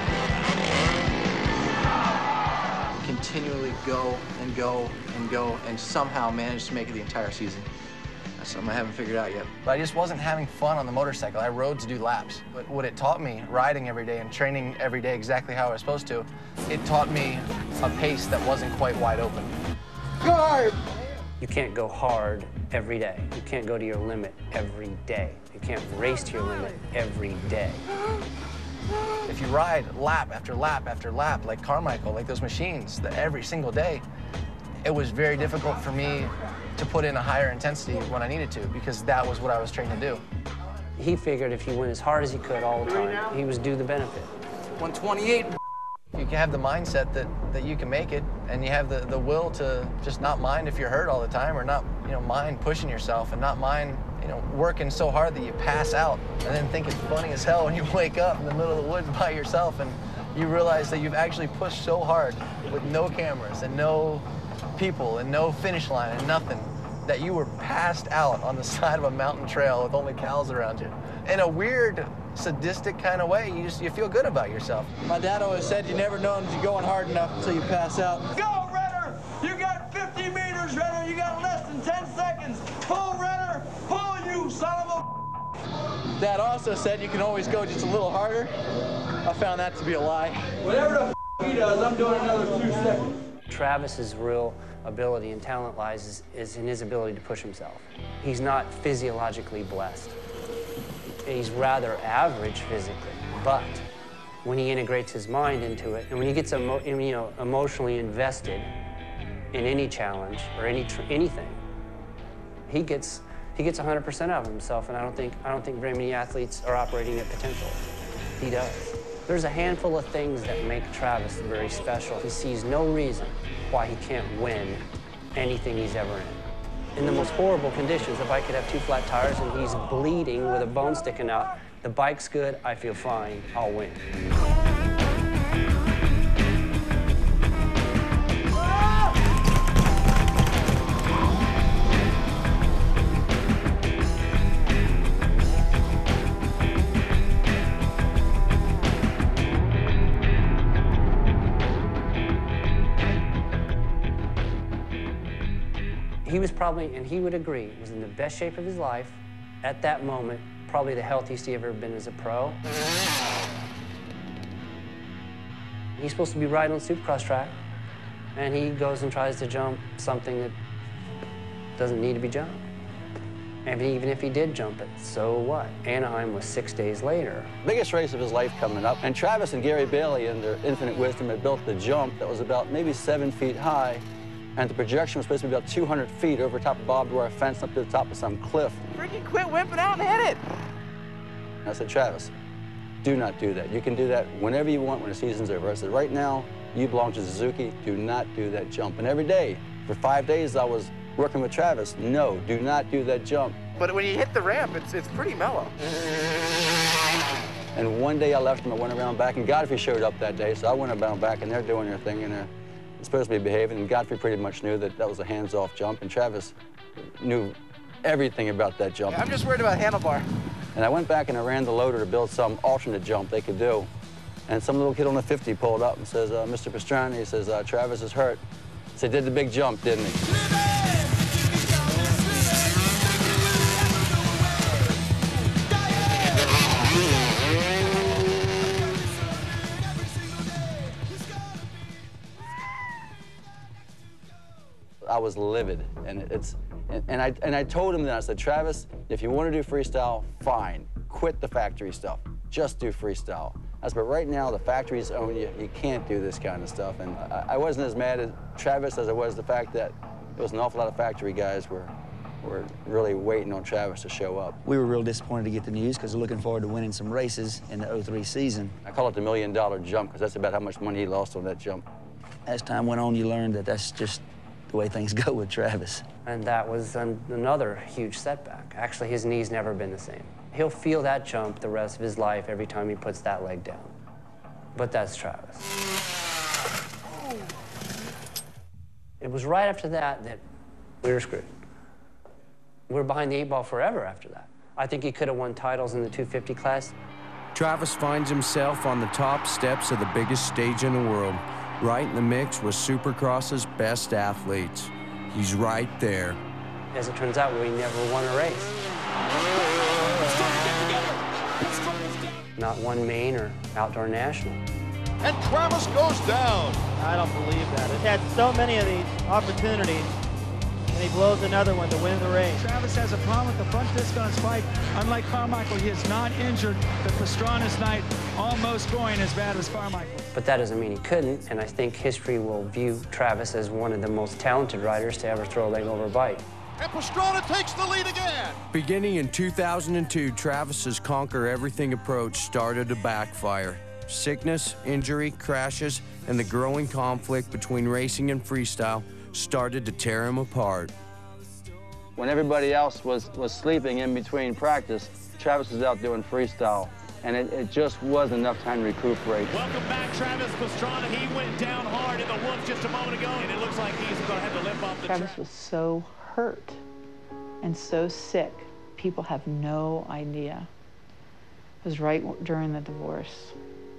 Speaker 8: Continually go and go and go and somehow manage to make it the entire season. That's something I haven't figured out yet.
Speaker 12: But I just wasn't having fun on the motorcycle. I rode to do laps. But what it taught me, riding every day and training every day exactly how I was supposed to, it taught me a pace that wasn't quite wide open.
Speaker 8: Go hard!
Speaker 20: You can't go hard every day. You can't go to your limit every day. You can't race to your limit every day.
Speaker 12: If you ride lap after lap after lap, like Carmichael, like those machines, that every single day, it was very difficult for me to put in a higher intensity when I needed to, because that was what I was trained to do.
Speaker 20: He figured if he went as hard as he could all the time, he was due the benefit.
Speaker 12: one twenty-eight. You can have the mindset that, that you can make it, and you have the, the will to just not mind if you're hurt all the time, or not, you know, mind pushing yourself, and not mind, you know, working so hard that you pass out, and then think it's funny as hell when you wake up in the middle of the woods by yourself, and you realize that you've actually pushed so hard with no cameras and no people and no finish line and nothing, that you were passed out on the side of a mountain trail with only cows around you. In a weird, sadistic kind of way, you just you feel good about yourself.
Speaker 22: My dad always said you never know if you're going hard enough until you pass out.
Speaker 3: Go, Renner! You got fifty meters, Renner! You got less than ten seconds! Pull, Renner! Pull, you son of a...
Speaker 22: Dad also said you can always go just a little harder. I found that to be a lie.
Speaker 3: Whatever the f he does, I'm doing another two seconds.
Speaker 20: Travis's real ability and talent lies is, is in his ability to push himself. He's not physiologically blessed. He's rather average physically, but when he integrates his mind into it, and when he gets emo you know, emotionally invested in any challenge or any tr anything, he gets he gets one hundred percent of himself, and I don't think I don't think very many athletes are operating at potential. He does. There's a handful of things that make Travis very special. He sees no reason why he can't win anything he's ever in. In the most horrible conditions, the bike could have two flat tires and he's bleeding with a bone sticking out. The bike's good, I feel fine, I'll win. He was probably, and he would agree, was in the best shape of his life at that moment, probably the healthiest he ever been as a pro. He's supposed to be riding on the Supercross track, and he goes and tries to jump something that doesn't need to be jumped. And even if he did jump it, so what? Anaheim was six days later.
Speaker 10: Biggest race of his life coming up, and Travis and Gary Bailey, in their infinite wisdom, had built the jump that was about maybe seven feet high, and the projection was supposed to be about two hundred feet over top of barbed wire fence up to the top of some cliff.
Speaker 22: Freaking quit whipping out and hit it!
Speaker 10: And I said, Travis, do not do that. You can do that whenever you want when the season's over. I said, right now, you belong to Suzuki. Do not do that jump. And every day, for five days, I was working with Travis. No, do not do that jump.
Speaker 22: But when you hit the ramp, it's, it's pretty mellow.
Speaker 10: And one day I left him, I went around back, and Godfrey showed up that day, so I went around back, and they're doing their thing, and they're supposed to be behaving, and Godfrey pretty much knew that that was a hands-off jump, and Travis knew everything about that jump.
Speaker 22: Yeah, I'm just worried about handlebar.
Speaker 10: And I went back and I ran the loader to build some alternate jump they could do. And some little kid on the fifty pulled up and says, uh, Mister Pastrana, he says, uh, Travis is hurt. So he did the big jump, didn't he? I was livid, and it's, and, and I and I told him that. I said, Travis, if you want to do freestyle, fine. Quit the factory stuff. Just do freestyle. I said, but right now the factories own you. You can't do this kind of stuff. And I, I wasn't as mad at Travis as I was the fact that there was an awful lot of factory guys were were really waiting on Travis to show up.
Speaker 11: We were real disappointed to get the news because we're looking forward to winning some races in the oh three season.
Speaker 10: I call it the million dollar jump because that's about how much money he lost on that jump.
Speaker 11: As time went on, you learned that that's just the way things go with Travis.
Speaker 20: And that was an, another huge setback. Actually, his knee's never been the same. He'll feel that jump the rest of his life every time he puts that leg down. But that's Travis. It was right after that that we were screwed. We were behind the eight ball forever after that. I think he could have won titles in the two fifty class.
Speaker 6: Travis finds himself on the top steps of the biggest stage in the world, right in the mix with Supercross's best athletes. He's right there.
Speaker 20: As it turns out, we never won a race. Not one main or outdoor national.
Speaker 13: And Travis goes down.
Speaker 21: I don't believe that. He had so many of these opportunities, and he blows another one to win the race.
Speaker 14: Travis has a problem with the front disc on his bike. Unlike Carmichael, he is not injured, but Pastrana's night
Speaker 9: almost going as bad as Carmichael.
Speaker 20: But that doesn't mean he couldn't, and I think history will view Travis as one of the most talented riders to ever throw a leg over a bike.
Speaker 13: And Pastrana takes the lead again.
Speaker 6: Beginning in two thousand two, Travis's conquer everything approach started to backfire. Sickness, injury, crashes, and the growing conflict between racing and freestyle started to tear him apart.
Speaker 10: When everybody else was, was sleeping in between practice, Travis was out doing freestyle, and it, it just wasn't enough time to recuperate.
Speaker 9: Welcome back, Travis Pastrana. He went down hard in the woods just a moment ago, and it looks like he's going to have to limp off the track.
Speaker 7: Travis was so hurt and so sick, people have no idea. It was right during the divorce.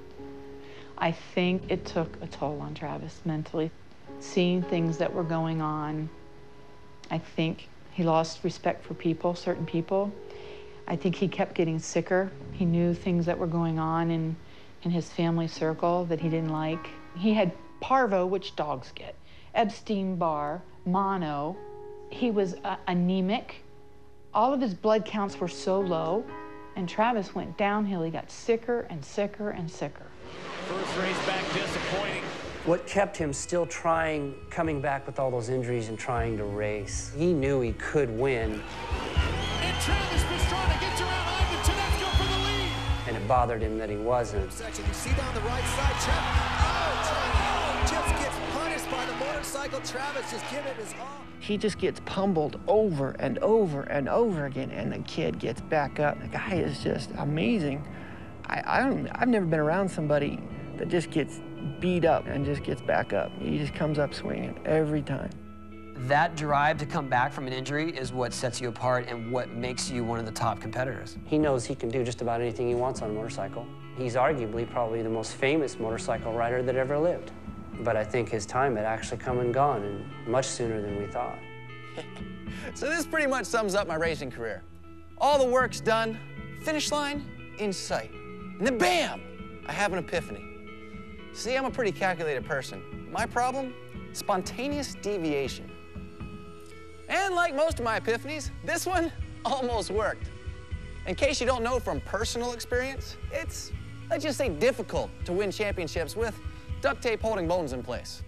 Speaker 7: I think it took a toll on Travis mentally. Seeing things that were going on, I think he lost respect for people, certain people. I think he kept getting sicker. He knew things that were going on in, in his family circle that he didn't like. He had parvo, which dogs get, Epstein-Barr, mono. He was uh, anemic. All of his blood counts were so low, and Travis went downhill. He got sicker and sicker and sicker.
Speaker 9: First race back disappointing.
Speaker 20: What kept him still trying, coming back with all those injuries and trying to race? He knew he could win.
Speaker 9: And Travis Pastrana gets around Ivan Tedesco for the lead.
Speaker 20: And it bothered him that he wasn't.
Speaker 14: Section, you see down the right side, Travis, oh, just gets punished by the motorcycle. Travis just giving it his all.
Speaker 5: He just gets pummeled over and over and over again, and the kid gets back up. The guy is just amazing. I, I don't, I've never been around somebody that just gets beat up and just gets back up. He just comes up swinging every time.
Speaker 16: That drive to come back from an injury is what sets you apart and what makes you one of the top competitors.
Speaker 20: He knows he can do just about anything he wants on a motorcycle. He's arguably probably the most famous motorcycle rider that ever lived. But I think his time had actually come and gone, and much sooner than we thought.
Speaker 8: So this pretty much sums up my racing career. All the work's done, finish line in sight. And then bam, I have an epiphany. See, I'm a pretty calculated person. My problem? Spontaneous deviation. And like most of my epiphanies, this one almost worked. In case you don't know from personal experience, it's, let's just say, difficult to win championships with duct tape holding bones in place.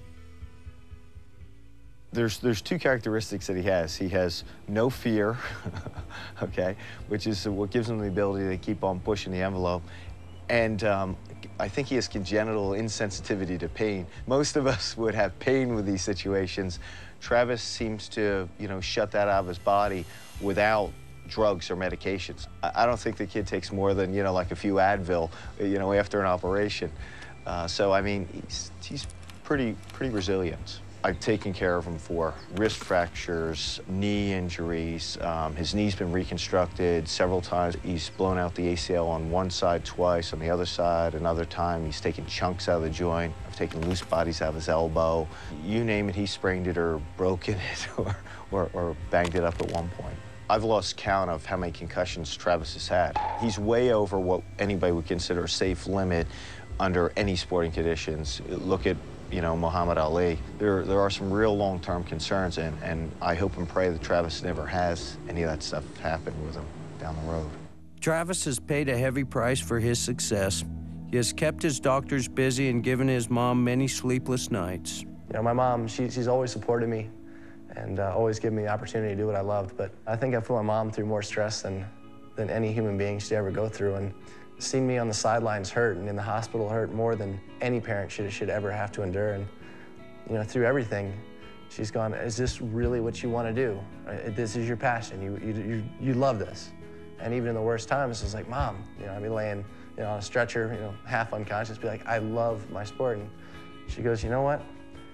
Speaker 1: There's, there's two characteristics that he has. He has no fear, okay, which is what gives him the ability to keep on pushing the envelope. And um, I think he has congenital insensitivity to pain. Most of us would have pain with these situations. Travis seems to, you know, shut that out of his body without drugs or medications. I, I don't think the kid takes more than, you know, like a few Advil, you know, after an operation. Uh, so, I mean, he's, he's pretty, pretty resilient. I've taken care of him for wrist fractures, knee injuries. Um, his knee's been reconstructed several times. He's blown out the A C L on one side twice, on the other side another time. He's taken chunks out of the joint. I've taken loose bodies out of his elbow. You name it, he sprained it or broken it or, or, or banged it up at one point. I've lost count of how many concussions Travis has had. He's way over what anybody would consider a safe limit under any sporting conditions. Look at, you know, Muhammad Ali. There, there are some real long-term concerns, and, and I hope and pray that Travis never has any of that stuff happen with him down the road.
Speaker 6: Travis has paid a heavy price for his success. He has kept his doctors busy and given his mom many sleepless nights.
Speaker 12: You know, my mom, she, she's always supported me and uh, always given me the opportunity to do what I loved, but I think I put my mom through more stress than, than any human being should ever go through. And seeing me on the sidelines hurt and in the hospital hurt more than any parent should, should ever have to endure. And, you know, through everything, she's gone, is this really what you want to do? This is your passion. You, you, you, you love this. And even in the worst times, it's like, Mom, you know, I'd be laying, you know, on a stretcher, you know, half unconscious, be like, I love my sport. And she goes, you know what?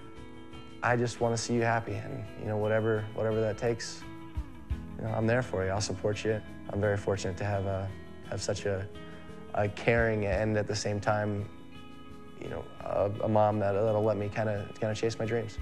Speaker 12: I just want to see you happy. And, you know, whatever, whatever that takes, you know, I'm there for you. I'll support you. I'm very fortunate to have, uh, have such a, a caring and at the same time, you know, a, a mom that, that'll let me kind of kind of chase my dreams.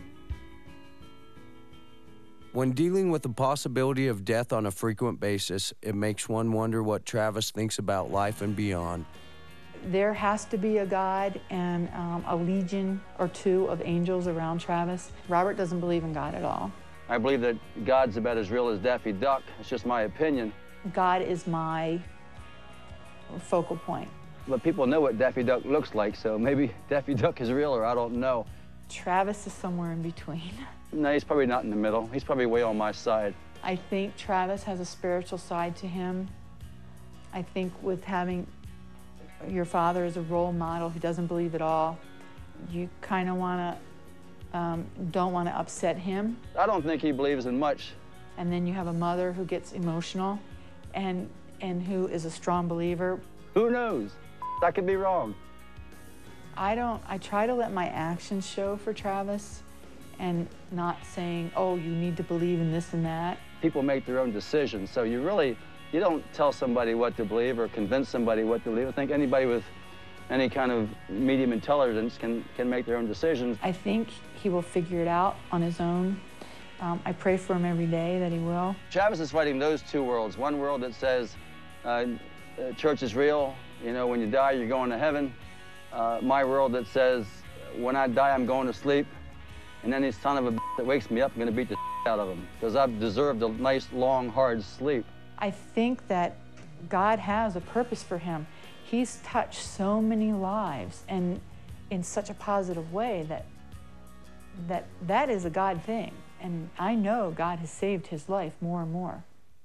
Speaker 6: When dealing with the possibility of death on a frequent basis, it makes one wonder what Travis thinks about life and beyond.
Speaker 7: There has to be a God and um, a legion or two of angels around Travis. Robert doesn't believe in God at all.
Speaker 10: I believe that God's about as real as Daffy Duck. It's just my opinion.
Speaker 7: God is my focal point.
Speaker 10: but people know what Daffy Duck looks like, so maybe Daffy Duck is real, or I don't know.
Speaker 7: Travis is somewhere in between.
Speaker 10: No, he's probably not in the middle. He's probably way on my side.
Speaker 7: I think Travis has a spiritual side to him. I think with having your father as a role model who doesn't believe at all, you kind of want to, um, don't want to upset him.
Speaker 10: I don't think he believes in much.
Speaker 7: And then you have a mother who gets emotional and, and who is a strong believer.
Speaker 10: Who knows? I could be wrong.
Speaker 7: I don't, I try to let my actions show for Travis and not saying, oh, you need to believe in this and that.
Speaker 10: People make their own decisions, so you really, you don't tell somebody what to believe or convince somebody what to believe. I think anybody with any kind of medium intelligence can, can make their own decisions.
Speaker 7: I think he will figure it out on his own. Um, I pray for him every day that he will.
Speaker 10: Travis is fighting those two worlds. One world that says uh, uh, church is real, you know, when you die, you're going to heaven. Uh, my world that says, when I die, I'm going to sleep. And then this son of a b that wakes me up, I'm gonna beat the out of him, because I've deserved a nice, long, hard sleep.
Speaker 7: I think that God has a purpose for him. He's touched so many lives, and in such a positive way that that, that is a God thing. And I know God has saved his life more and more.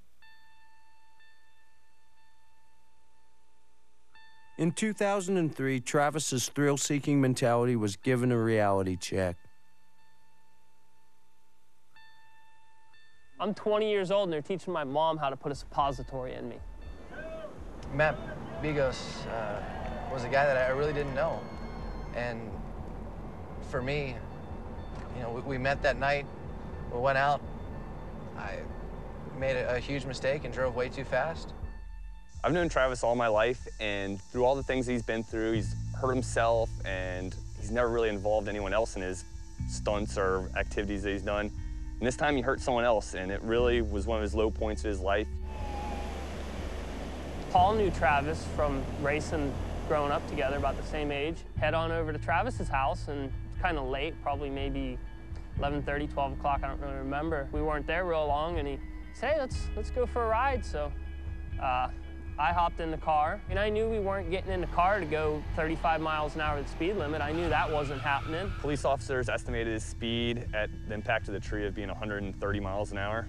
Speaker 6: In two thousand three, Travis's thrill-seeking mentality was given a reality check.
Speaker 2: I'm twenty years old and they're teaching my mom how to put a suppository in me.
Speaker 12: Matt Bigos uh, was a guy that I really didn't know. And for me, you know, we, we met that night, we went out, I made a, a huge mistake and drove way too fast.
Speaker 27: I've known Travis all my life, and through all the things he's been through, he's hurt himself, and he's never really involved anyone else in his stunts or activities that he's done. And this time he hurt someone else, and it really was one of his low points of his life.
Speaker 2: Paul knew Travis from racing, growing up together, about the same age. Head on over to Travis's house, and it's kind of late, probably maybe eleven thirty, twelve o'clock, I don't really remember. We weren't there real long, and he said, hey, let's, let's go for a ride. So uh, I hopped in the car, and I knew we weren't getting in the car to go thirty-five miles an hour the speed limit. I knew that wasn't happening.
Speaker 27: Police officers estimated his speed at the impact of the tree of being one hundred thirty miles an hour.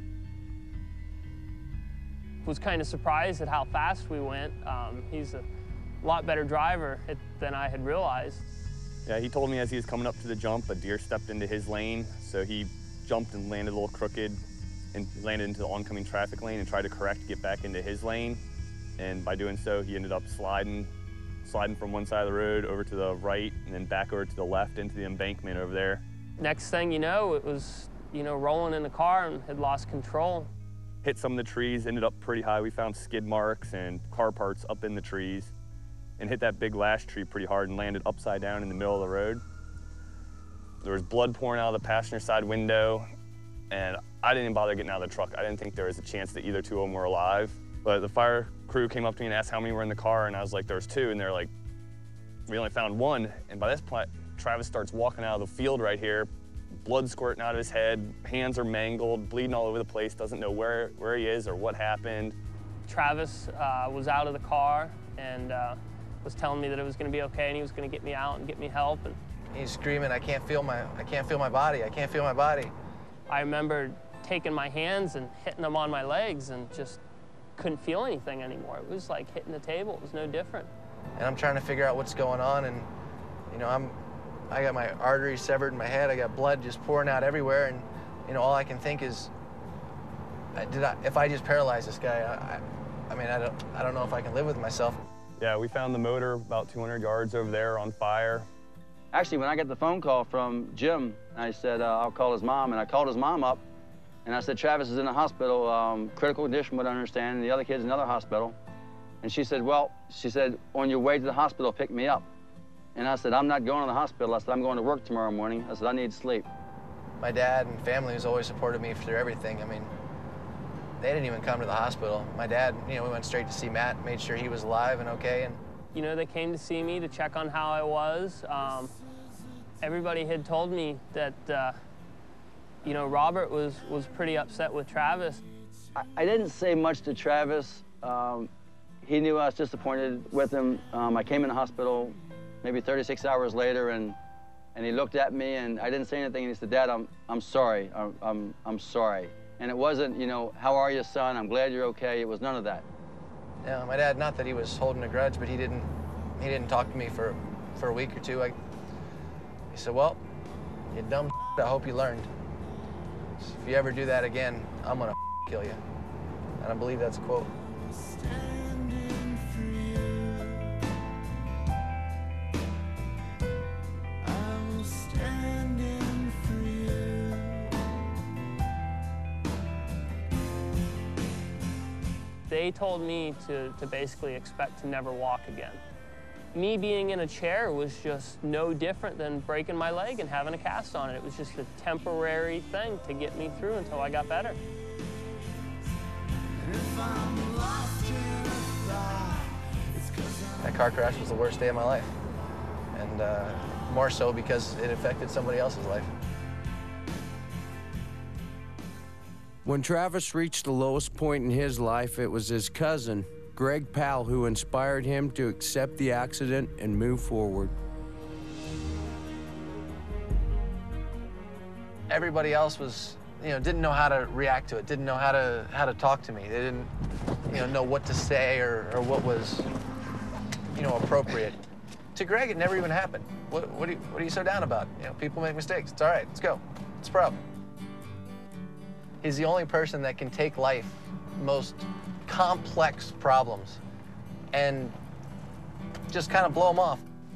Speaker 2: Was kind of surprised at how fast we went. Um, he's a lot better driver than I had realized.
Speaker 27: Yeah, he told me as he was coming up to the jump, a deer stepped into his lane, so he jumped and landed a little crooked and landed into the oncoming traffic lane and tried to correct, get back into his lane. And by doing so, he ended up sliding, sliding from one side of the road over to the right and then back over to the left into the embankment over there.
Speaker 2: Next thing you know, it was, you know, rolling in the car and had lost control.
Speaker 27: Hit some of the trees, ended up pretty high. We found skid marks and car parts up in the trees, and hit that big lash tree pretty hard and landed upside down in the middle of the road. There was blood pouring out of the passenger side window, and I didn't even bother getting out of the truck. I didn't think there was a chance that either two of them were alive. But the fire crew came up to me and asked how many were in the car, and I was like, there's two, and they're like, we only found one. And by this point, Travis starts walking out of the field right here, blood squirting out of his head, hands are mangled, bleeding all over the place, doesn't know where, where he is or what happened.
Speaker 2: Travis uh, was out of the car and uh, was telling me that it was gonna be okay and he was gonna get me out and get me help. And
Speaker 12: he's screaming, I can't feel my, I can't feel my body, I can't feel my body.
Speaker 2: I remember taking my hands and hitting them on my legs and just couldn't feel anything anymore. It was like hitting the table, it was no different.
Speaker 12: And I'm trying to figure out what's going on, and you know, I'm, I got my arteries severed in my head, I got blood just pouring out everywhere, and you know, all I can think is, did I, if I just paralyze this guy, I, I mean, I don't, I don't know if I can live with myself.
Speaker 27: Yeah, we found the motor about two hundred yards over there on fire.
Speaker 10: Actually, when I got the phone call from Jim, I said, uh, I'll call his mom, and I called his mom up, and I said, Travis is in the hospital, um, critical condition, what I understand, and the other kid's in another hospital. And she said, well, she said, on your way to the hospital, pick me up. And I said, I'm not going to the hospital. I said, I'm going to work tomorrow morning. I said, I need sleep.
Speaker 12: My dad and family has always supported me through everything. I mean, they didn't even come to the hospital. My dad, you know, we went straight to see Matt, made sure he was alive and okay. And
Speaker 2: you know, they came to see me to check on how I was. Um, everybody had told me that, uh, you know, Robert was, was pretty upset with Travis.
Speaker 10: I, I didn't say much to Travis. Um, He knew I was disappointed with him. Um, I came in the hospital maybe thirty-six hours later, and, and he looked at me, and I didn't say anything, and he said, Dad, I'm, I'm sorry, I'm, I'm, I'm sorry. And it wasn't, you know, how are you, son? I'm glad you're okay. It was none of that.
Speaker 12: Yeah, my dad, not that he was holding a grudge, but he didn't, he didn't talk to me for, for a week or two. I, he said, well, you dumb I hope you learned. If you ever do that again, I'm gonna kill you. And I believe that's a quote.
Speaker 2: They told me to, to basically expect to never walk again. Me being in a chair was just no different than breaking my leg and having a cast on it. It was just a temporary thing to get me through until I got better.
Speaker 12: That car crash was the worst day of my life. And uh, more so because it affected somebody else's life.
Speaker 6: When Travis reached the lowest point in his life, it was his cousin, Greg Powell, who inspired him to accept the accident and move forward.
Speaker 12: Everybody else was, you know, didn't know how to react to it, didn't know how to how to talk to me. They didn't, you know, know what to say or, or what was, you know, appropriate. To Greg, it never even happened. What, what, are you, what are you so down about? You know, people make mistakes. It's all right. Let's go. What's the problem? He's the only person that can take life, most complex problems, and just kind of blow them off.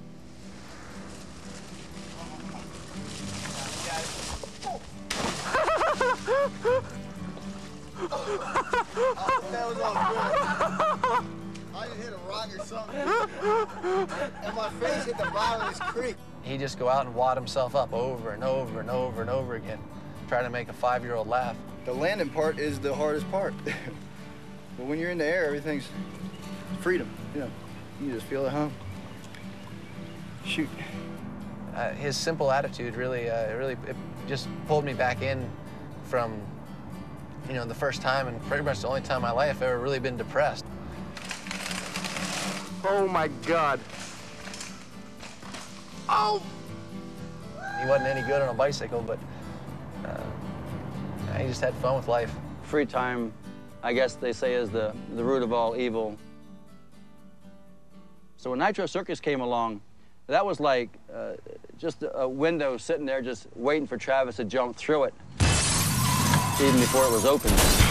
Speaker 26: That was all good. I just hit a rock or something. And my face hit the bottom of this creek.
Speaker 12: He'd just go out and wad himself up over and over and over and over again, trying to make a five-year-old laugh.
Speaker 26: The landing part is the hardest part. But when you're in the air, everything's freedom. You know, you just feel at home. Shoot.
Speaker 12: Uh, his simple attitude really, uh, really, it just pulled me back in from, you know, the first time and pretty much the only time in my life I've ever really been depressed.
Speaker 26: Oh my God. Oh!
Speaker 12: He wasn't any good on a bicycle, but uh, he just had fun with life.
Speaker 10: Free time, I guess they say, is the, the root of all evil. So when Nitro Circus came along, that was like uh, just a window sitting there just waiting for Travis to jump through it, even before it was open.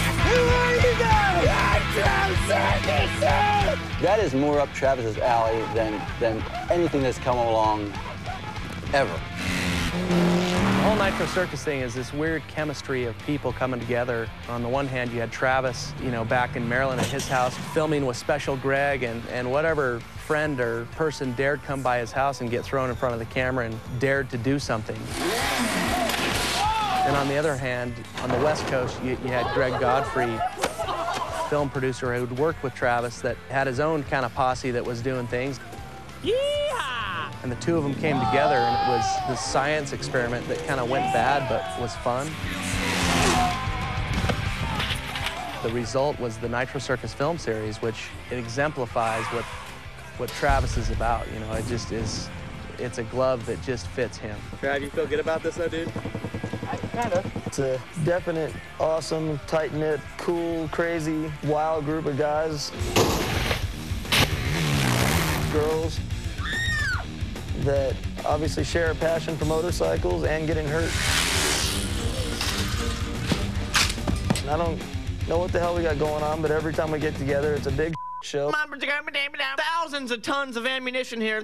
Speaker 10: That is more up Travis's alley than, than anything that's come along ever.
Speaker 23: The whole Nitro Circus thing is this weird chemistry of people coming together. On the one hand, you had Travis, you know, back in Maryland at his house, filming with Special Greg, and, and whatever friend or person dared come by his house and get thrown in front of the camera and dared to do something. And on the other hand, on the West Coast, you, you had Greg Godfrey, film producer who'd worked with Travis, that had his own kind of posse that was doing things. Yeehaw! And the two of them came together, and it was this science experiment that kind of went bad but was fun. The result was the Nitro Circus film series, which it exemplifies what, what Travis is about. You know, it just is, it's a glove that just fits him. Trav, you feel good about this though, dude?
Speaker 26: Kind of. It's a definite, awesome, tight-knit, cool, crazy, wild group of guys, girls that obviously share a passion for motorcycles and getting hurt. And I don't know what the hell we got going on, but every time we get together, it's a big show.
Speaker 4: Thousands of tons of ammunition here.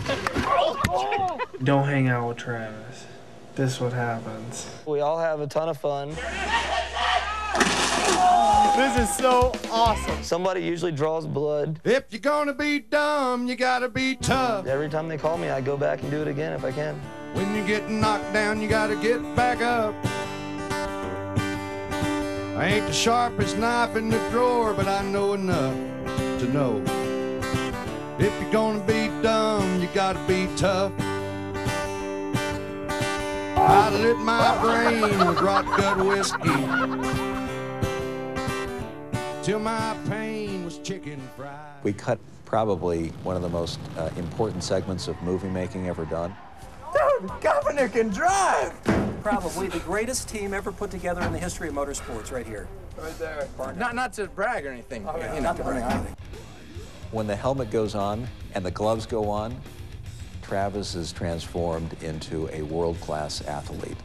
Speaker 15: Don't hang out with Travis. This is what happens.
Speaker 26: We all have a ton of fun.
Speaker 15: This is so awesome.
Speaker 26: Somebody usually draws blood.
Speaker 13: If you're gonna be dumb, you gotta be tough.
Speaker 26: Every time they call me, I go back and do it again if I can.
Speaker 13: When you get knocked down, you gotta get back up. I ain't the sharpest knife in the drawer, but I know enough to know. If you're gonna be dumb, you gotta be tough. I lit my brain with rot gut whiskey till my pain was chicken fried.
Speaker 3: We cut probably one of the most uh, important segments of movie making ever done.
Speaker 17: Dude, Governor can drive!
Speaker 18: Probably the greatest team ever put together in the history of motorsports right here.
Speaker 17: Right there. Not, not to brag or anything.
Speaker 18: Oh, yeah,
Speaker 17: you
Speaker 18: not
Speaker 17: know,
Speaker 18: to brag.
Speaker 3: When the helmet goes on and the gloves go on, Travis is transformed into a world-class athlete.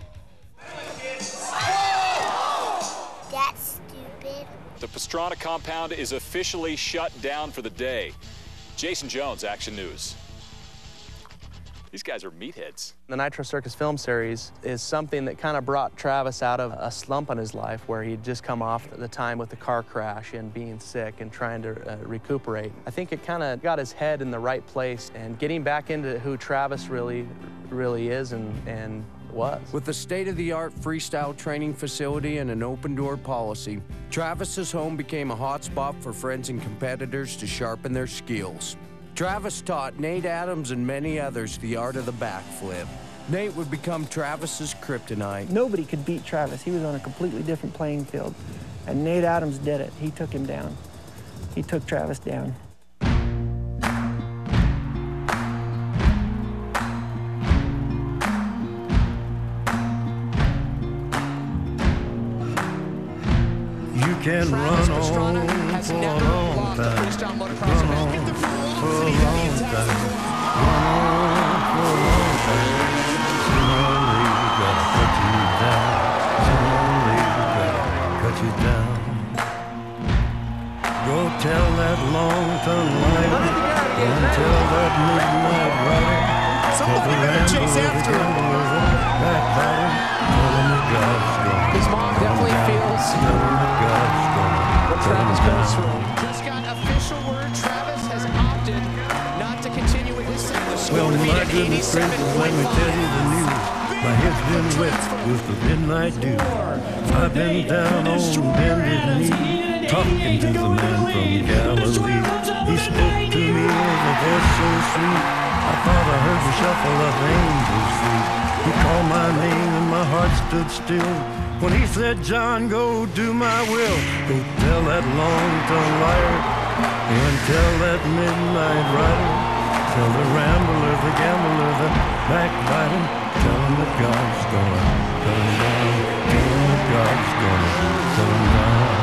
Speaker 19: That's stupid.
Speaker 22: The Pastrana compound is officially shut down for the day. Jason Jones, Action News. These guys are meatheads.
Speaker 23: The Nitro Circus film series is something that kind of brought Travis out of a slump in his life where he'd just come off the time with the car crash and being sick and trying to uh, recuperate. I think it kind of got his head in the right place and getting back into who Travis really, really is and, and was.
Speaker 6: With a state-of-the-art freestyle training facility and an open-door policy, Travis's home became a hotspot for friends and competitors to sharpen their skills. Travis taught Nate Adams and many others the art of the backflip. Nate would become Travis's kryptonite.
Speaker 5: Nobody could beat Travis. He was on a completely different playing field. And Nate Adams did it. He took him down. He took Travis down.
Speaker 24: You can run on for a long time, run on for a long time, run on for a long time. Sooner or later, gotta cut you down. Sooner or later, gotta cut you down. Go tell that long-tongue liar, go tell that midnight rider,
Speaker 14: Somebody better chase after him.
Speaker 24: backbiting, tell him that God's gonna.
Speaker 14: His mom definitely feels
Speaker 24: what
Speaker 14: Travis goes through. Just got official word Travis has opted not to continue with his sentence.
Speaker 24: Well, my goodness gracious, let me tell you the news. My head's been wet with the midnight dew. I've been down on bended knee, talking to the man from Galilee. He spoke to me with a voice so sweet, I thought I heard the shuffle of angels' feet. He called my name and my heart stood still when he said, John, go do my will. Go tell that long-tongued liar and tell that midnight rider, tell the rambler, the gambler, the backbiter, tell him that God's gonna cut him down. Tell him that God's gonna cut him down.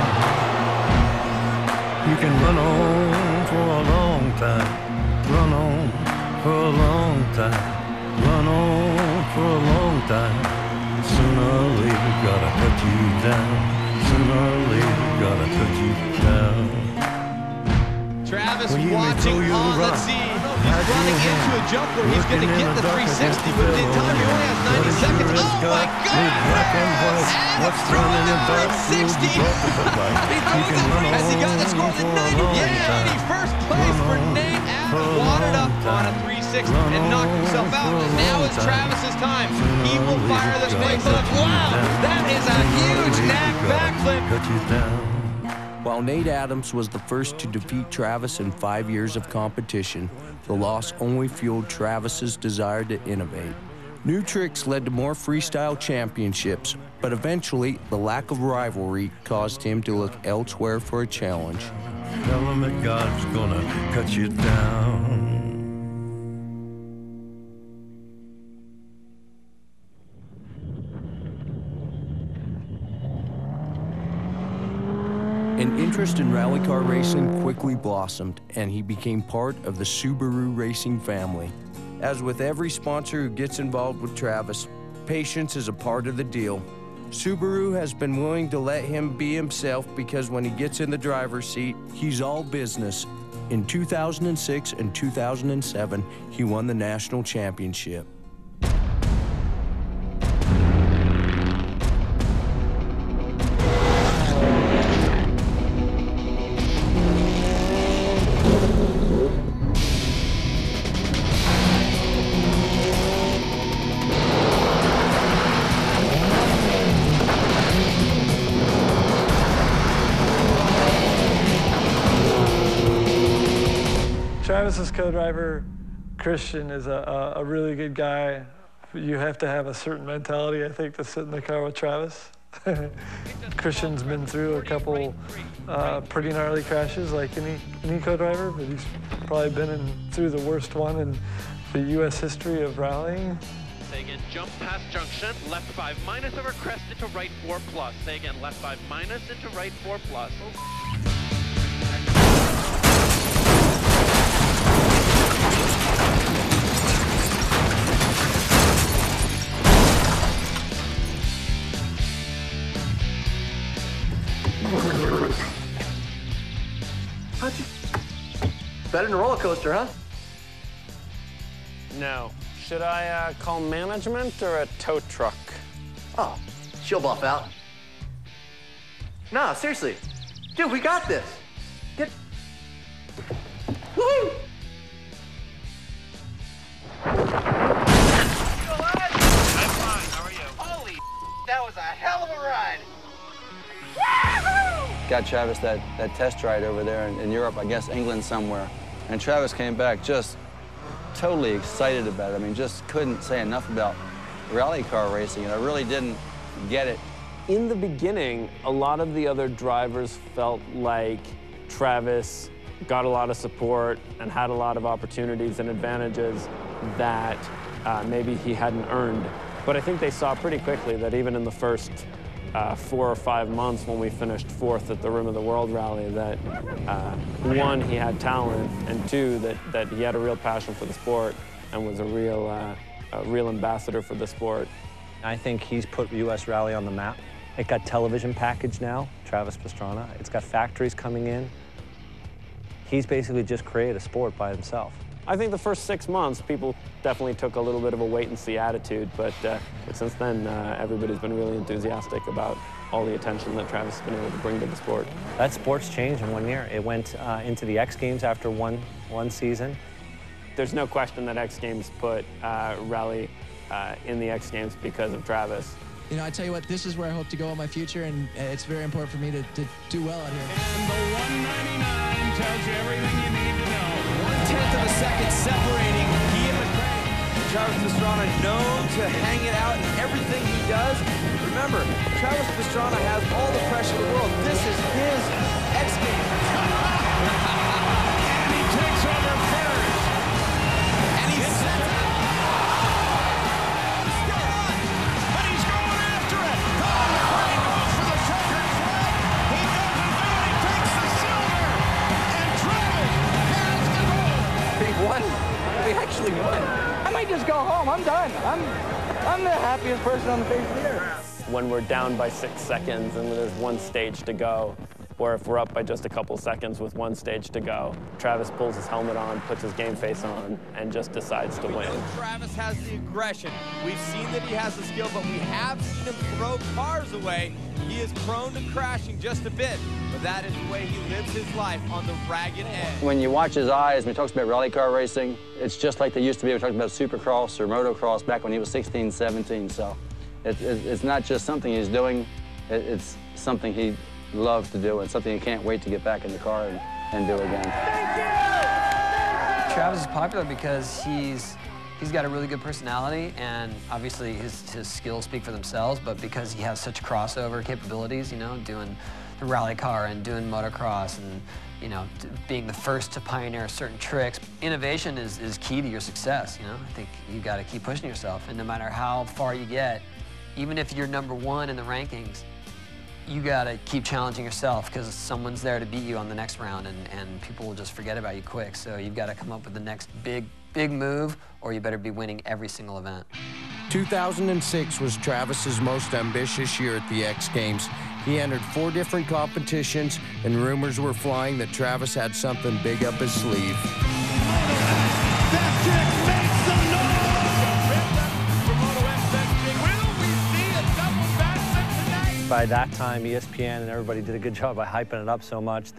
Speaker 24: You can run on for a long time, run on for a long time, run on for a long time. Sooner or later, gotta cut you down. Sooner or later, gotta cut you down.
Speaker 25: Travis
Speaker 24: Well, you may
Speaker 25: watching
Speaker 24: throw you
Speaker 25: on.
Speaker 24: the rock.
Speaker 25: Let's see. He's
Speaker 24: Hide your
Speaker 25: running
Speaker 24: hand.
Speaker 25: into a jump where he's going to
Speaker 24: Looking in
Speaker 25: get
Speaker 24: the
Speaker 25: the
Speaker 24: dark
Speaker 25: three sixty,
Speaker 24: against
Speaker 25: but
Speaker 24: the
Speaker 25: in time he only has ninety
Speaker 24: But
Speaker 25: seconds.
Speaker 24: sure as
Speaker 25: Oh
Speaker 24: God,
Speaker 25: my
Speaker 24: with black and white,
Speaker 25: God!
Speaker 24: what's running in dark fields is off the light. You can run on
Speaker 25: Has he got the score
Speaker 24: for
Speaker 25: to
Speaker 24: a
Speaker 25: ninety?
Speaker 24: long
Speaker 25: Yeah,
Speaker 24: time.
Speaker 25: and he first place for Nate Adams. Wadded up on a three sixty and knocked himself out. And now is Travis's time. He will fire this place up. Wow, that is a huge knack backflip.
Speaker 24: Cut you down.
Speaker 6: While Nate Adams was the first to defeat Travis in five years of competition, the loss only fueled Travis's desire to innovate. New tricks led to more freestyle championships, but eventually the lack of rivalry caused him to look elsewhere for a challenge.
Speaker 24: Tell him that God's gonna cut you down.
Speaker 6: An interest in rally car racing quickly blossomed, and he became part of the Subaru racing family. As with every sponsor who gets involved with Travis, patience is a part of the deal. Subaru has been willing to let him be himself because when he gets in the driver's seat, he's all business. In two thousand six and two thousand seven, he won the national championship.
Speaker 15: Travis's co-driver, Christian, is a, a, a really good guy. You have to have a certain mentality, I think, to sit in the car with Travis. Christian's been through a couple uh, pretty gnarly crashes like any, any co-driver, but he's probably been in, through the worst one in the U S history of rallying.
Speaker 1: Say again, jump past junction, left five minus over crest into right four plus. Say again, left five minus into right four plus.
Speaker 23: How'd you... Better than a roller coaster, huh?
Speaker 2: No. Should I uh, call management or a tow truck?
Speaker 23: Oh, she'll buff out. No, seriously. Dude, we got this. Get... Woohoo!
Speaker 1: I'm fine, how are you? Holy that was a hell of a ride.
Speaker 10: Got Travis that, that test ride over there in, in Europe, I guess England somewhere. And Travis came back just totally excited about it. I mean, just couldn't say enough about rally car racing, and I really didn't get it.
Speaker 2: In the beginning, a lot of the other drivers felt like Travis got a lot of support and had a lot of opportunities and advantages that uh, maybe he hadn't earned. But I think they saw pretty quickly that even in the first uh, four or five months when we finished fourth at the Rim of the World Rally, that uh, one, he had talent, and two, that, that he had a real passion for the sport and was a real, uh, a real ambassador for the sport.
Speaker 8: I think he's put U S Rally on the map. It got television package now, Travis Pastrana. It's got factories coming in. He's basically just created a sport by himself.
Speaker 2: I think the first six months, people definitely took a little bit of a wait-and-see attitude, but, uh, but since then, uh, everybody's been really enthusiastic about all the attention that Travis has been able to bring to the sport.
Speaker 8: That sport's changed in one year. It went uh, into the X Games after one, one season.
Speaker 2: There's no question that X Games put uh, rally uh, in the X Games because of Travis.
Speaker 9: You know, I tell you what, this is where I hope to go in my future, and it's very important for me to, to do well out here.
Speaker 11: And the one ninety-nine tells you everything you need to know. One-tenth of a second separating he and McCray.
Speaker 25: Travis Pastrana known to hang it out in everything he does. Remember, Travis Pastrana has all the pressure in the world. This is his X Games.
Speaker 11: And he takes over first. And he's set up.
Speaker 23: Won. We actually won. I might just go home. I'm done. I'm, I'm the happiest person on the face of the earth.
Speaker 2: When we're down by six seconds and there's one stage to go, or if we're up by just a couple seconds with one stage to go, Travis pulls his helmet on, puts his game face on, and just decides to win.
Speaker 25: Travis has the aggression. We've seen that he has the skill, but we have seen him throw cars away. He is prone to crashing just a bit, but that is the way he lives his life, on the ragged edge.
Speaker 10: When you watch his eyes, when he talks about rally car racing, it's just like they used to be when talking about supercross or motocross back when he was sixteen, seventeen. So it, it, it's not just something he's doing, it, it's something he loves to do and something he can't wait to get back in the car and, and do again.
Speaker 16: Travis is popular because he's He's got a really good personality, and obviously his, his skills speak for themselves, but because he has such crossover capabilities, you know, doing the rally car and doing motocross and, you know, being the first to pioneer certain tricks. Innovation is, is key to your success, you know? I think you gotta keep pushing yourself, and no matter how far you get, even if you're number one in the rankings, you gotta keep challenging yourself because someone's there to beat you on the next round, and, and people will just forget about you quick. So you've gotta come up with the next big, big move, or you better be winning every single event.
Speaker 6: two thousand six was Travis's most ambitious year at the X Games. He entered four different competitions, and rumors were flying that Travis had something big up his sleeve.
Speaker 8: By that time, E S P N and everybody did a good job by hyping it up so much that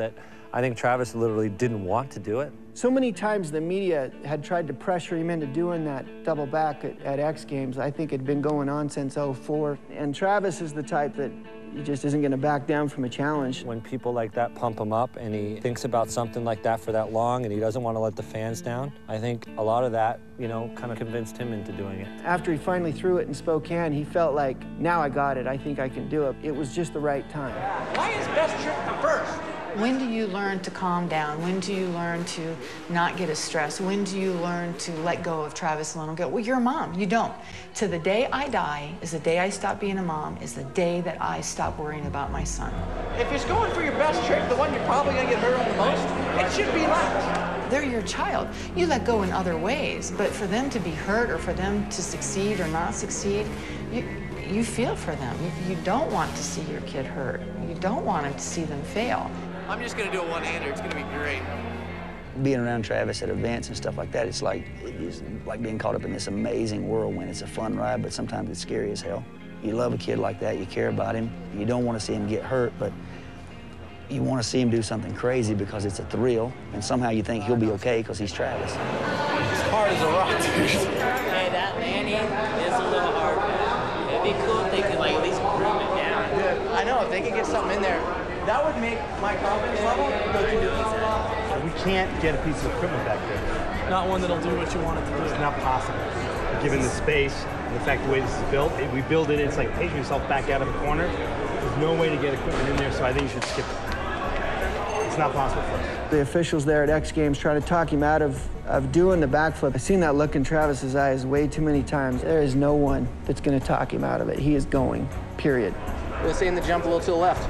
Speaker 8: I think Travis literally didn't want to do it.
Speaker 5: So many times the media had tried to pressure him into doing that double back at, at X Games. I think it had been going on since oh four. And Travis is the type that he just isn't going to back down from a challenge.
Speaker 8: When people like that pump him up and he thinks about something like that for that long and he doesn't want to let the fans down, I think a lot of that, you know, kind of convinced him into doing it.
Speaker 5: After he finally threw it in Spokane, he felt like, now I got it, I think I can do it. It was just the right time.
Speaker 4: Why is best trick the first?
Speaker 7: When do you learn to calm down? When do you learn to not get as stressed? When do you learn to let go of Travis and let him go? Well, you're a mom. You don't. To the day I die is the day I stop being a mom, is the day that I stop worrying about my son.
Speaker 4: If it's going for your best trick, the one you're probably going to get hurt on the most, it should be last.
Speaker 7: They're your child. You let go in other ways, but for them to be hurt or for them to succeed or not succeed, you, you feel for them. You, you don't want to see your kid hurt. You don't want to see them fail.
Speaker 17: I'm just gonna do a one-hander. It's gonna be great.
Speaker 12: Being around Travis at events and stuff like that, it's like it's like being caught up in this amazing whirlwind. It's a fun ride, but sometimes it's scary as hell. You love a kid like that. You care about him. You don't want to see him get hurt, but you want to see him do something crazy because it's a thrill, and somehow you think he'll be okay because he's Travis.
Speaker 17: It's hard as a rock, dude.
Speaker 20: Hey, that landing is a little hard, man. It'd be cool if they could like at least groom it down.
Speaker 4: Yeah, I know, if they could get something in there, that would make my confidence level go through the roof.
Speaker 21: We can't get a piece of equipment back there.
Speaker 18: Not one that'll do what you want it to do.
Speaker 21: It's not possible. Given the space and the fact the way this is built, if we build it, it's like taking yourself back out of the corner. There's no way to get equipment in there, so I think you should skip it. It's not possible for us.
Speaker 5: The officials there at X Games try to talk him out of, of doing the backflip. I've seen that look in Travis's eyes way too many times. There is no one that's going to talk him out of it. He is going, period.
Speaker 4: We're seeing the jump a little to the left.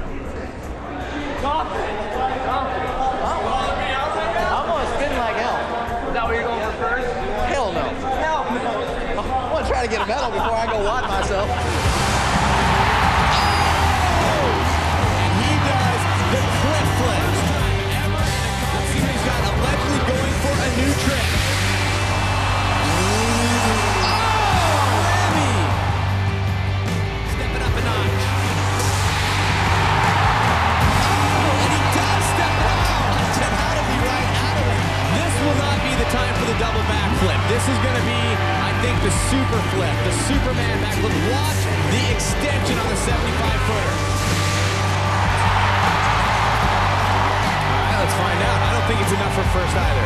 Speaker 4: Confident. Confident. I'm gonna spin like hell. Is that what you're going for first? Hell no. Hell no. I want to try to get a medal before I go watch myself.
Speaker 11: And he does the cliff flip. He's got allegedly going for a new trick. Oh, Remy! Stepping up a notch. Will not be the time for the double backflip. This is going to be, I think, the super flip, the Superman backflip. Watch the extension on the seventy-five footer. All right, let's find out. I don't think it's enough for first either.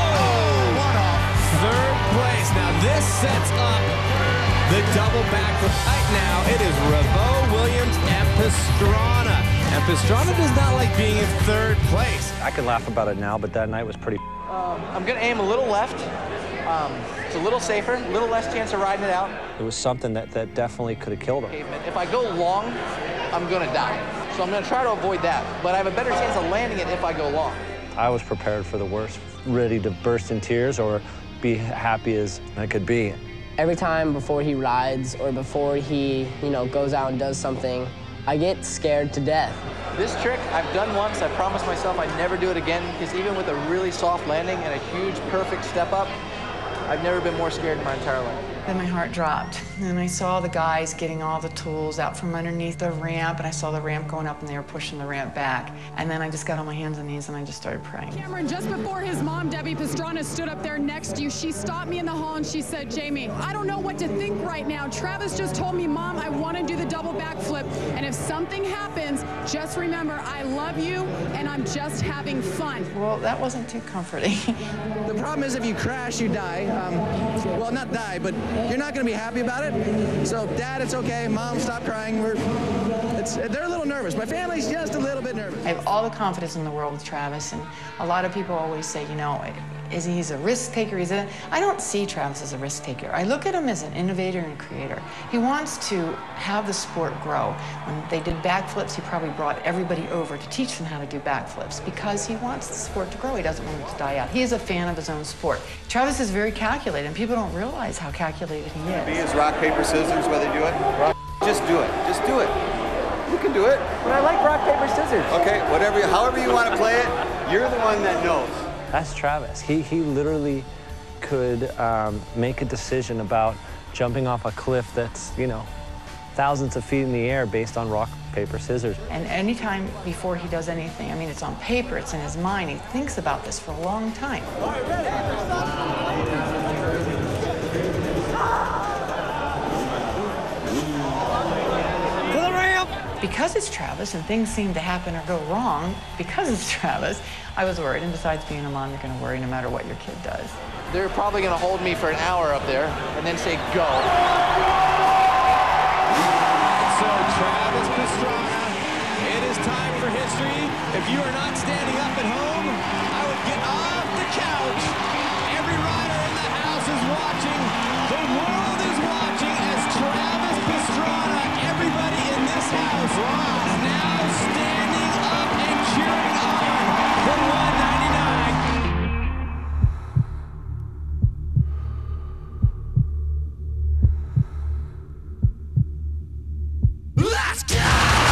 Speaker 11: Oh, one off. Third place. Now this sets up the double backflip. Right now, it is Revo, Williams, and Pastrana. And Pastrana does not like being in third place.
Speaker 8: I can laugh about it now, but that night was pretty.
Speaker 4: Um, I'm gonna aim a little left. Um, it's a little safer, a little less chance of riding it out.
Speaker 8: It was something that, that definitely could have killed him.
Speaker 4: If I go long, I'm gonna die. So I'm gonna try to avoid that. But I have a better chance of landing it if I go long.
Speaker 8: I was prepared for the worst, ready to burst in tears or be happy as I could be.
Speaker 26: Every time before he rides or before he, you know, goes out and does something, I get scared to death.
Speaker 4: This trick I've done once. I promised myself I'd never do it again, because even with a really soft landing and a huge perfect step up, I've never been more scared in my entire life.
Speaker 7: Then my heart dropped, and I saw the guys getting all the tools out from underneath the ramp, and I saw the ramp going up, and they were pushing the ramp back. And then I just got on my hands and knees, and I just started praying.
Speaker 27: Cameron, just before his mom, Debbie Pastrana, stood up there next to you, she stopped me in the hall, and she said, Jamie, I don't know what to think right now. Travis just told me, Mom, I want to do the double backflip, and if something happens, just remember, I love you, and I'm just having fun.
Speaker 7: Well, that wasn't too comforting.
Speaker 18: The problem is if you crash, you die. Um, well, not die, but you're not going to be happy about it. So, Dad, it's okay. Mom, stop crying. We're, it's, they're a little nervous. My family's just a little bit nervous.
Speaker 7: I have all the confidence in the world with Travis, and a lot of people always say, you know, is he, he's a risk taker? He's a, I don't see Travis as a risk taker. I look at him as an innovator and a creator. He wants to have the sport grow. When they did backflips, he probably brought everybody over to teach them how to do backflips because he wants the sport to grow. He doesn't want it to die out. He is a fan of his own sport. Travis is very calculated, and people don't realize how calculated he is.
Speaker 28: Be as rock, paper, scissors, whether you do it. Rock, just do it. Just do it. You can do it.
Speaker 4: But I like rock, paper, scissors.
Speaker 28: Okay, whatever, however you want to play it, you're the one that knows.
Speaker 8: That's Travis. He, he literally could um, make a decision about jumping off a cliff that's, you know, thousands of feet in the air based on rock, paper, scissors.
Speaker 7: And anytime before he does anything, I mean, it's on paper, it's in his mind, he thinks about this for a long time.
Speaker 25: To the ramp!
Speaker 7: Because it's Travis and things seem to happen or go wrong, because it's Travis, I was worried. And besides being a mom, you're going to worry no matter what your kid does.
Speaker 4: They're probably going to hold me for an hour up there and then say, go.
Speaker 11: So Travis Pastrana, it is time for history. If you are not standing up at home, I would get off the couch. Every rider in the house is watching. The world is watching as Travis Pastrana, everybody in this house, is now standing up and cheering on the one ninety-nine. Let's go!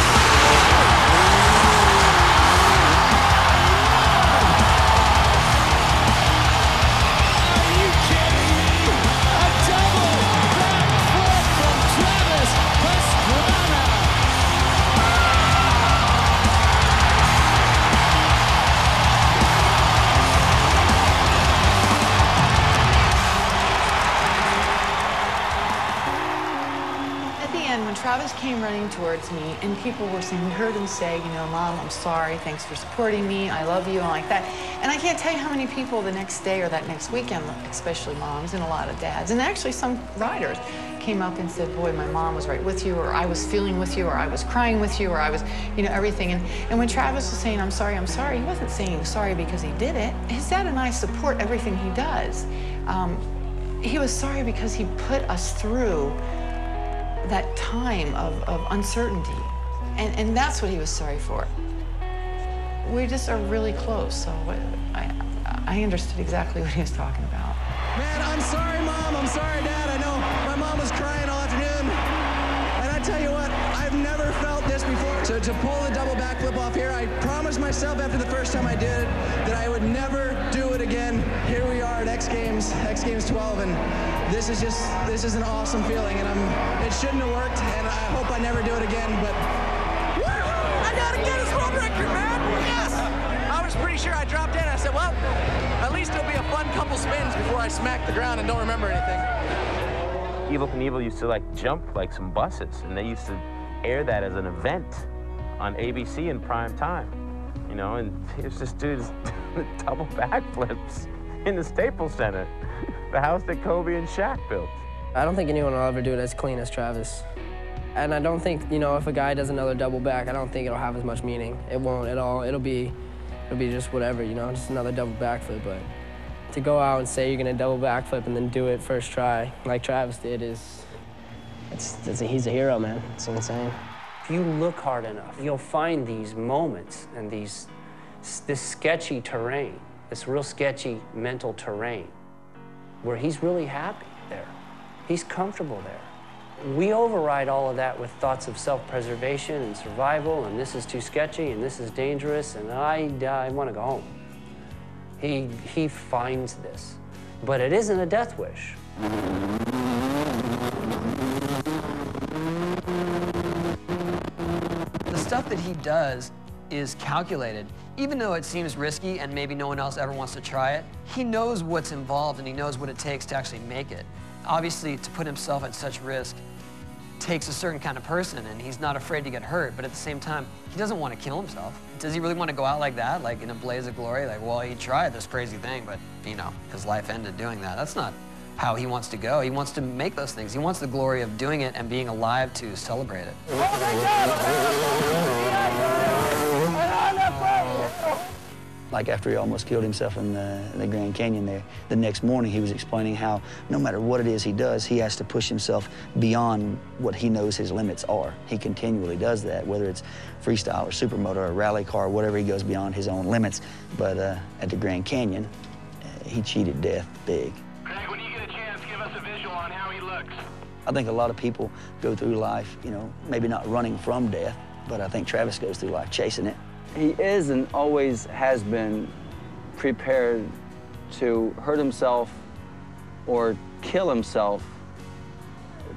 Speaker 11: Are you kidding me? A double backflip from Travis Pastrana.
Speaker 7: At the end, when Travis came running towards me and people were saying, we heard him say, you know, Mom, I'm sorry, thanks for supporting me, I love you, and like that. And I can't tell you how many people the next day or that next weekend, especially moms and a lot of dads, and actually some riders, came up and said, boy, my mom was right with you, or I was feeling with you, or I was crying with you, or I was, you know, everything. And, and when Travis was saying, I'm sorry, I'm sorry, he wasn't saying sorry because he did it. His dad and I support everything he does. Um, he was sorry because he put us through that time of, of uncertainty. And, and that's what he was sorry for. We just are really close, so I, I understood exactly what he was talking about.
Speaker 18: Man, I'm sorry, Mom. I'm sorry, Dad. I know my mom was crying all afternoon. And I tell you what, I've never felt this before. So to pull the double backflip off here, I promised myself after the first time I did it that I would never do it again. Here we are at X Games, X Games twelve, and this is just, this is an awesome feeling. And I'm, it shouldn't have worked, and I hope I never do it again, but I gotta get his world record, man! Yes! I was pretty sure I dropped in. I said, well, at least it'll be a fun couple spins before I smack the ground and don't remember anything.
Speaker 1: Evel Knievel used to like jump like some buses, and they used to air that as an event on A B C in prime time, you know, and it's just dudes double backflips in the Staples Center, the house that Kobe and Shaq built.
Speaker 26: I don't think anyone will ever do it as clean as Travis. And I don't think, you know, if a guy does another double back, I don't think it'll have as much meaning. It won't at all. It'll be, it'll be just whatever, you know, just another double backflip. But to go out and say you're gonna double backflip and then do it first try, like Travis did, is, it's, it's a, he's a hero, man. It's insane.
Speaker 3: If you look hard enough, you'll find these moments and these, this sketchy terrain, this real sketchy mental terrain, where he's really happy there. He's comfortable there. We override all of that with thoughts of self-preservation and survival, and this is too sketchy, and this is dangerous, and I, I want to go home. He, he finds this, but it isn't a death wish.
Speaker 16: The stuff that he does is calculated. Even though it seems risky and maybe no one else ever wants to try it, he knows what's involved and he knows what it takes to actually make it. Obviously, to put himself at such risk takes a certain kind of person, and he's not afraid to get hurt, but at the same time, he doesn't want to kill himself. Does he really want to go out like that, like in a blaze of glory? Like, well, he tried this crazy thing, but, you know, his life ended doing that. That's not how he wants to go. He wants to make those things. He wants the glory of doing it and being alive to celebrate it.
Speaker 12: Like after he almost killed himself in the, in the Grand Canyon there, the next morning he was explaining how no matter what it is he does, he has to push himself beyond what he knows his limits are. He continually does that, whether it's freestyle or supermoto or rally car, whatever, he goes beyond his own limits. But uh, at the Grand Canyon, uh, he cheated death big.
Speaker 25: Craig, when you get a chance, give us a visual on how he looks.
Speaker 12: I think a lot of people go through life, you know, maybe not running from death, but I think Travis goes through life chasing it.
Speaker 10: He is and always has been prepared to hurt himself or kill himself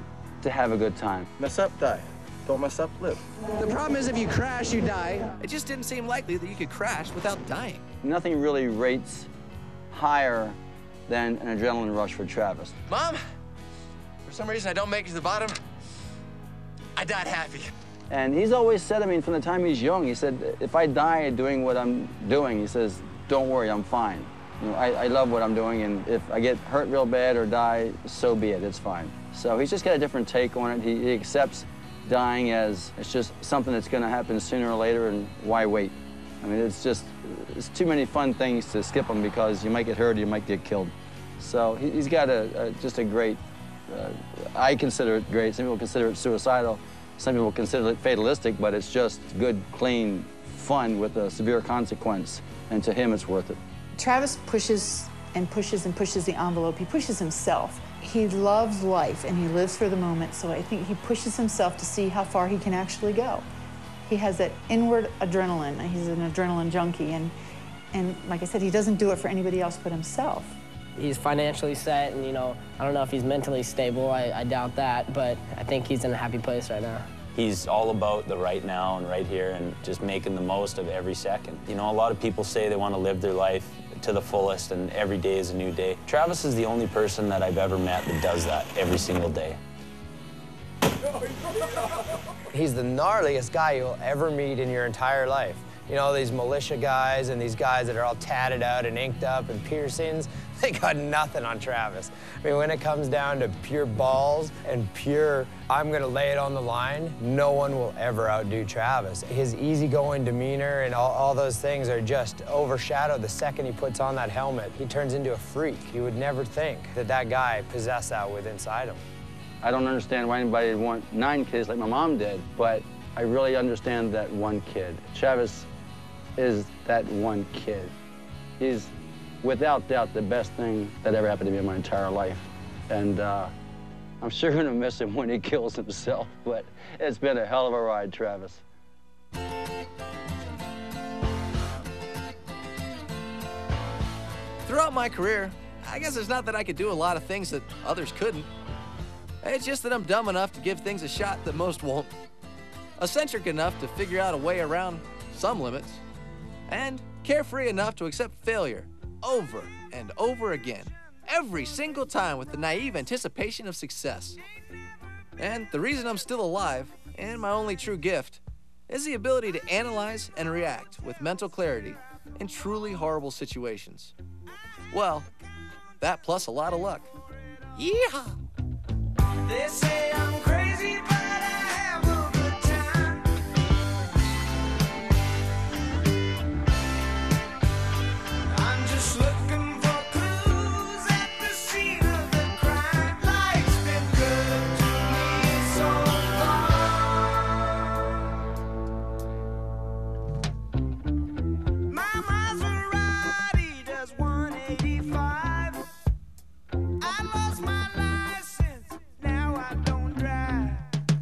Speaker 10: to have a good time.
Speaker 28: Mess up, die. Don't mess up, live.
Speaker 18: The problem is if you crash, you die.
Speaker 4: It just didn't seem likely that you could crash without dying.
Speaker 10: Nothing really rates higher than an adrenaline rush for Travis.
Speaker 4: Mom, for some reason I don't make it to the bottom. I died happy.
Speaker 10: And he's always said, I mean, from the time he's young, he said, if I die doing what I'm doing, he says, don't worry, I'm fine. You know, I, I love what I'm doing, and if I get hurt real bad or die, so be it, it's fine. So he's just got a different take on it. He, he accepts dying as it's just something that's gonna happen sooner or later, and why wait? I mean, it's just, it's too many fun things to skip them because you might get hurt or you might get killed. So he, he's got a, a, just a great, uh, I consider it great. Some people consider it suicidal. Some people consider it fatalistic, but it's just good, clean fun with a severe consequence. And to him, it's worth it.
Speaker 7: Travis pushes and pushes and pushes the envelope. He pushes himself. He loves life and he lives for the moment, so I think he pushes himself to see how far he can actually go. He has that inward adrenaline. He's an adrenaline junkie, and, and like I said, he doesn't do it for anybody else but himself.
Speaker 26: He's financially set, and, you know, I don't know if he's mentally stable. I, I doubt that, but I think he's in a happy place right now.
Speaker 9: He's all about the right now and right here and just making the most of every second. You know, a lot of people say they want to live their life to the fullest and every day is a new day. Travis is the only person that I've ever met that does that every single day.
Speaker 13: He's the gnarliest guy you'll ever meet in your entire life. You know, these militia guys and these guys that are all tatted out and inked up and piercings, they got nothing on Travis. I mean, when it comes down to pure balls and pure, I'm gonna lay it on the line, no one will ever outdo Travis. His easygoing demeanor and all, all those things are just overshadowed the second he puts on that helmet. He turns into a freak. You would never think that that guy possessed that within inside him.
Speaker 10: I don't understand why anybody would want nine kids like my mom did, but I really understand that one kid. Travis is that one kid. He's, without doubt, the best thing that ever happened to me in my entire life. And uh, I'm sure gonna miss him when he kills himself, but it's been a hell of a ride, Travis.
Speaker 4: Throughout my career, I guess it's not that I could do a lot of things that others couldn't. It's just that I'm dumb enough to give things a shot that most won't. Eccentric enough to figure out a way around some limits. And carefree enough to accept failure over and over again, every single time with the naive anticipation of success. And the reason I'm still alive, and my only true gift, is the ability to analyze and react with mental clarity in truly horrible situations. Well, that plus a lot of luck. Yeehaw! They say I'm crazy, but I have a good time. I'm just looking for clues at the scene of the crime. Life's been good to me so far. My Maserati does one eighty-five. I lost my license, now I don't drive.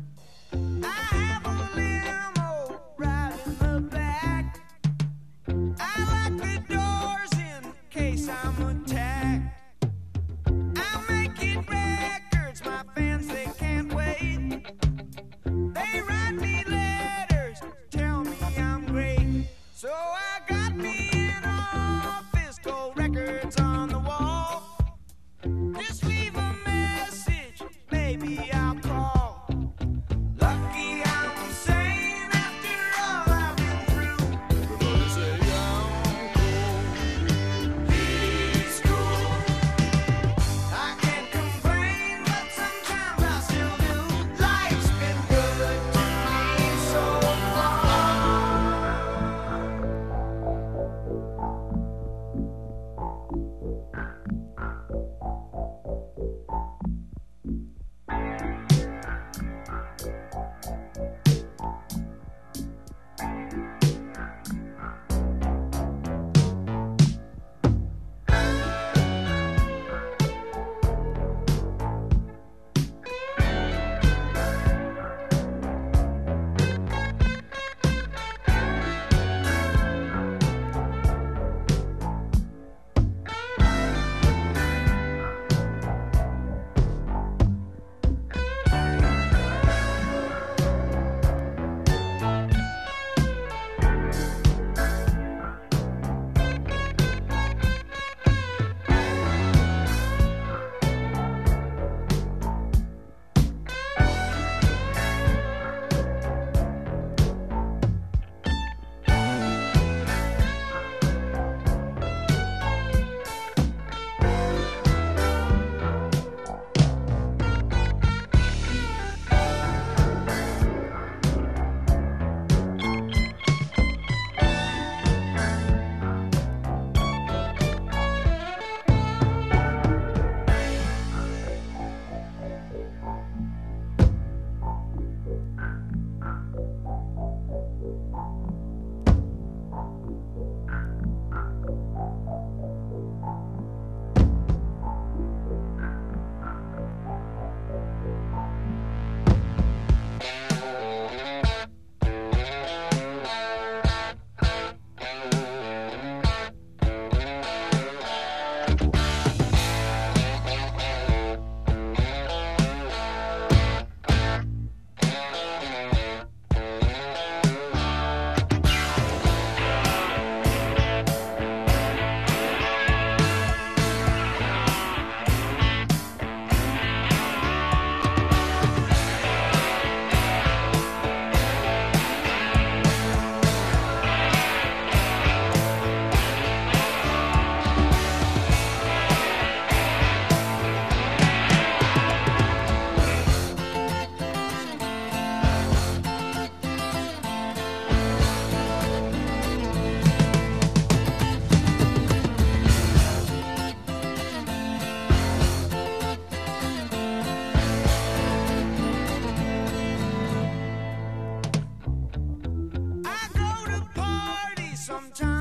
Speaker 2: Sometimes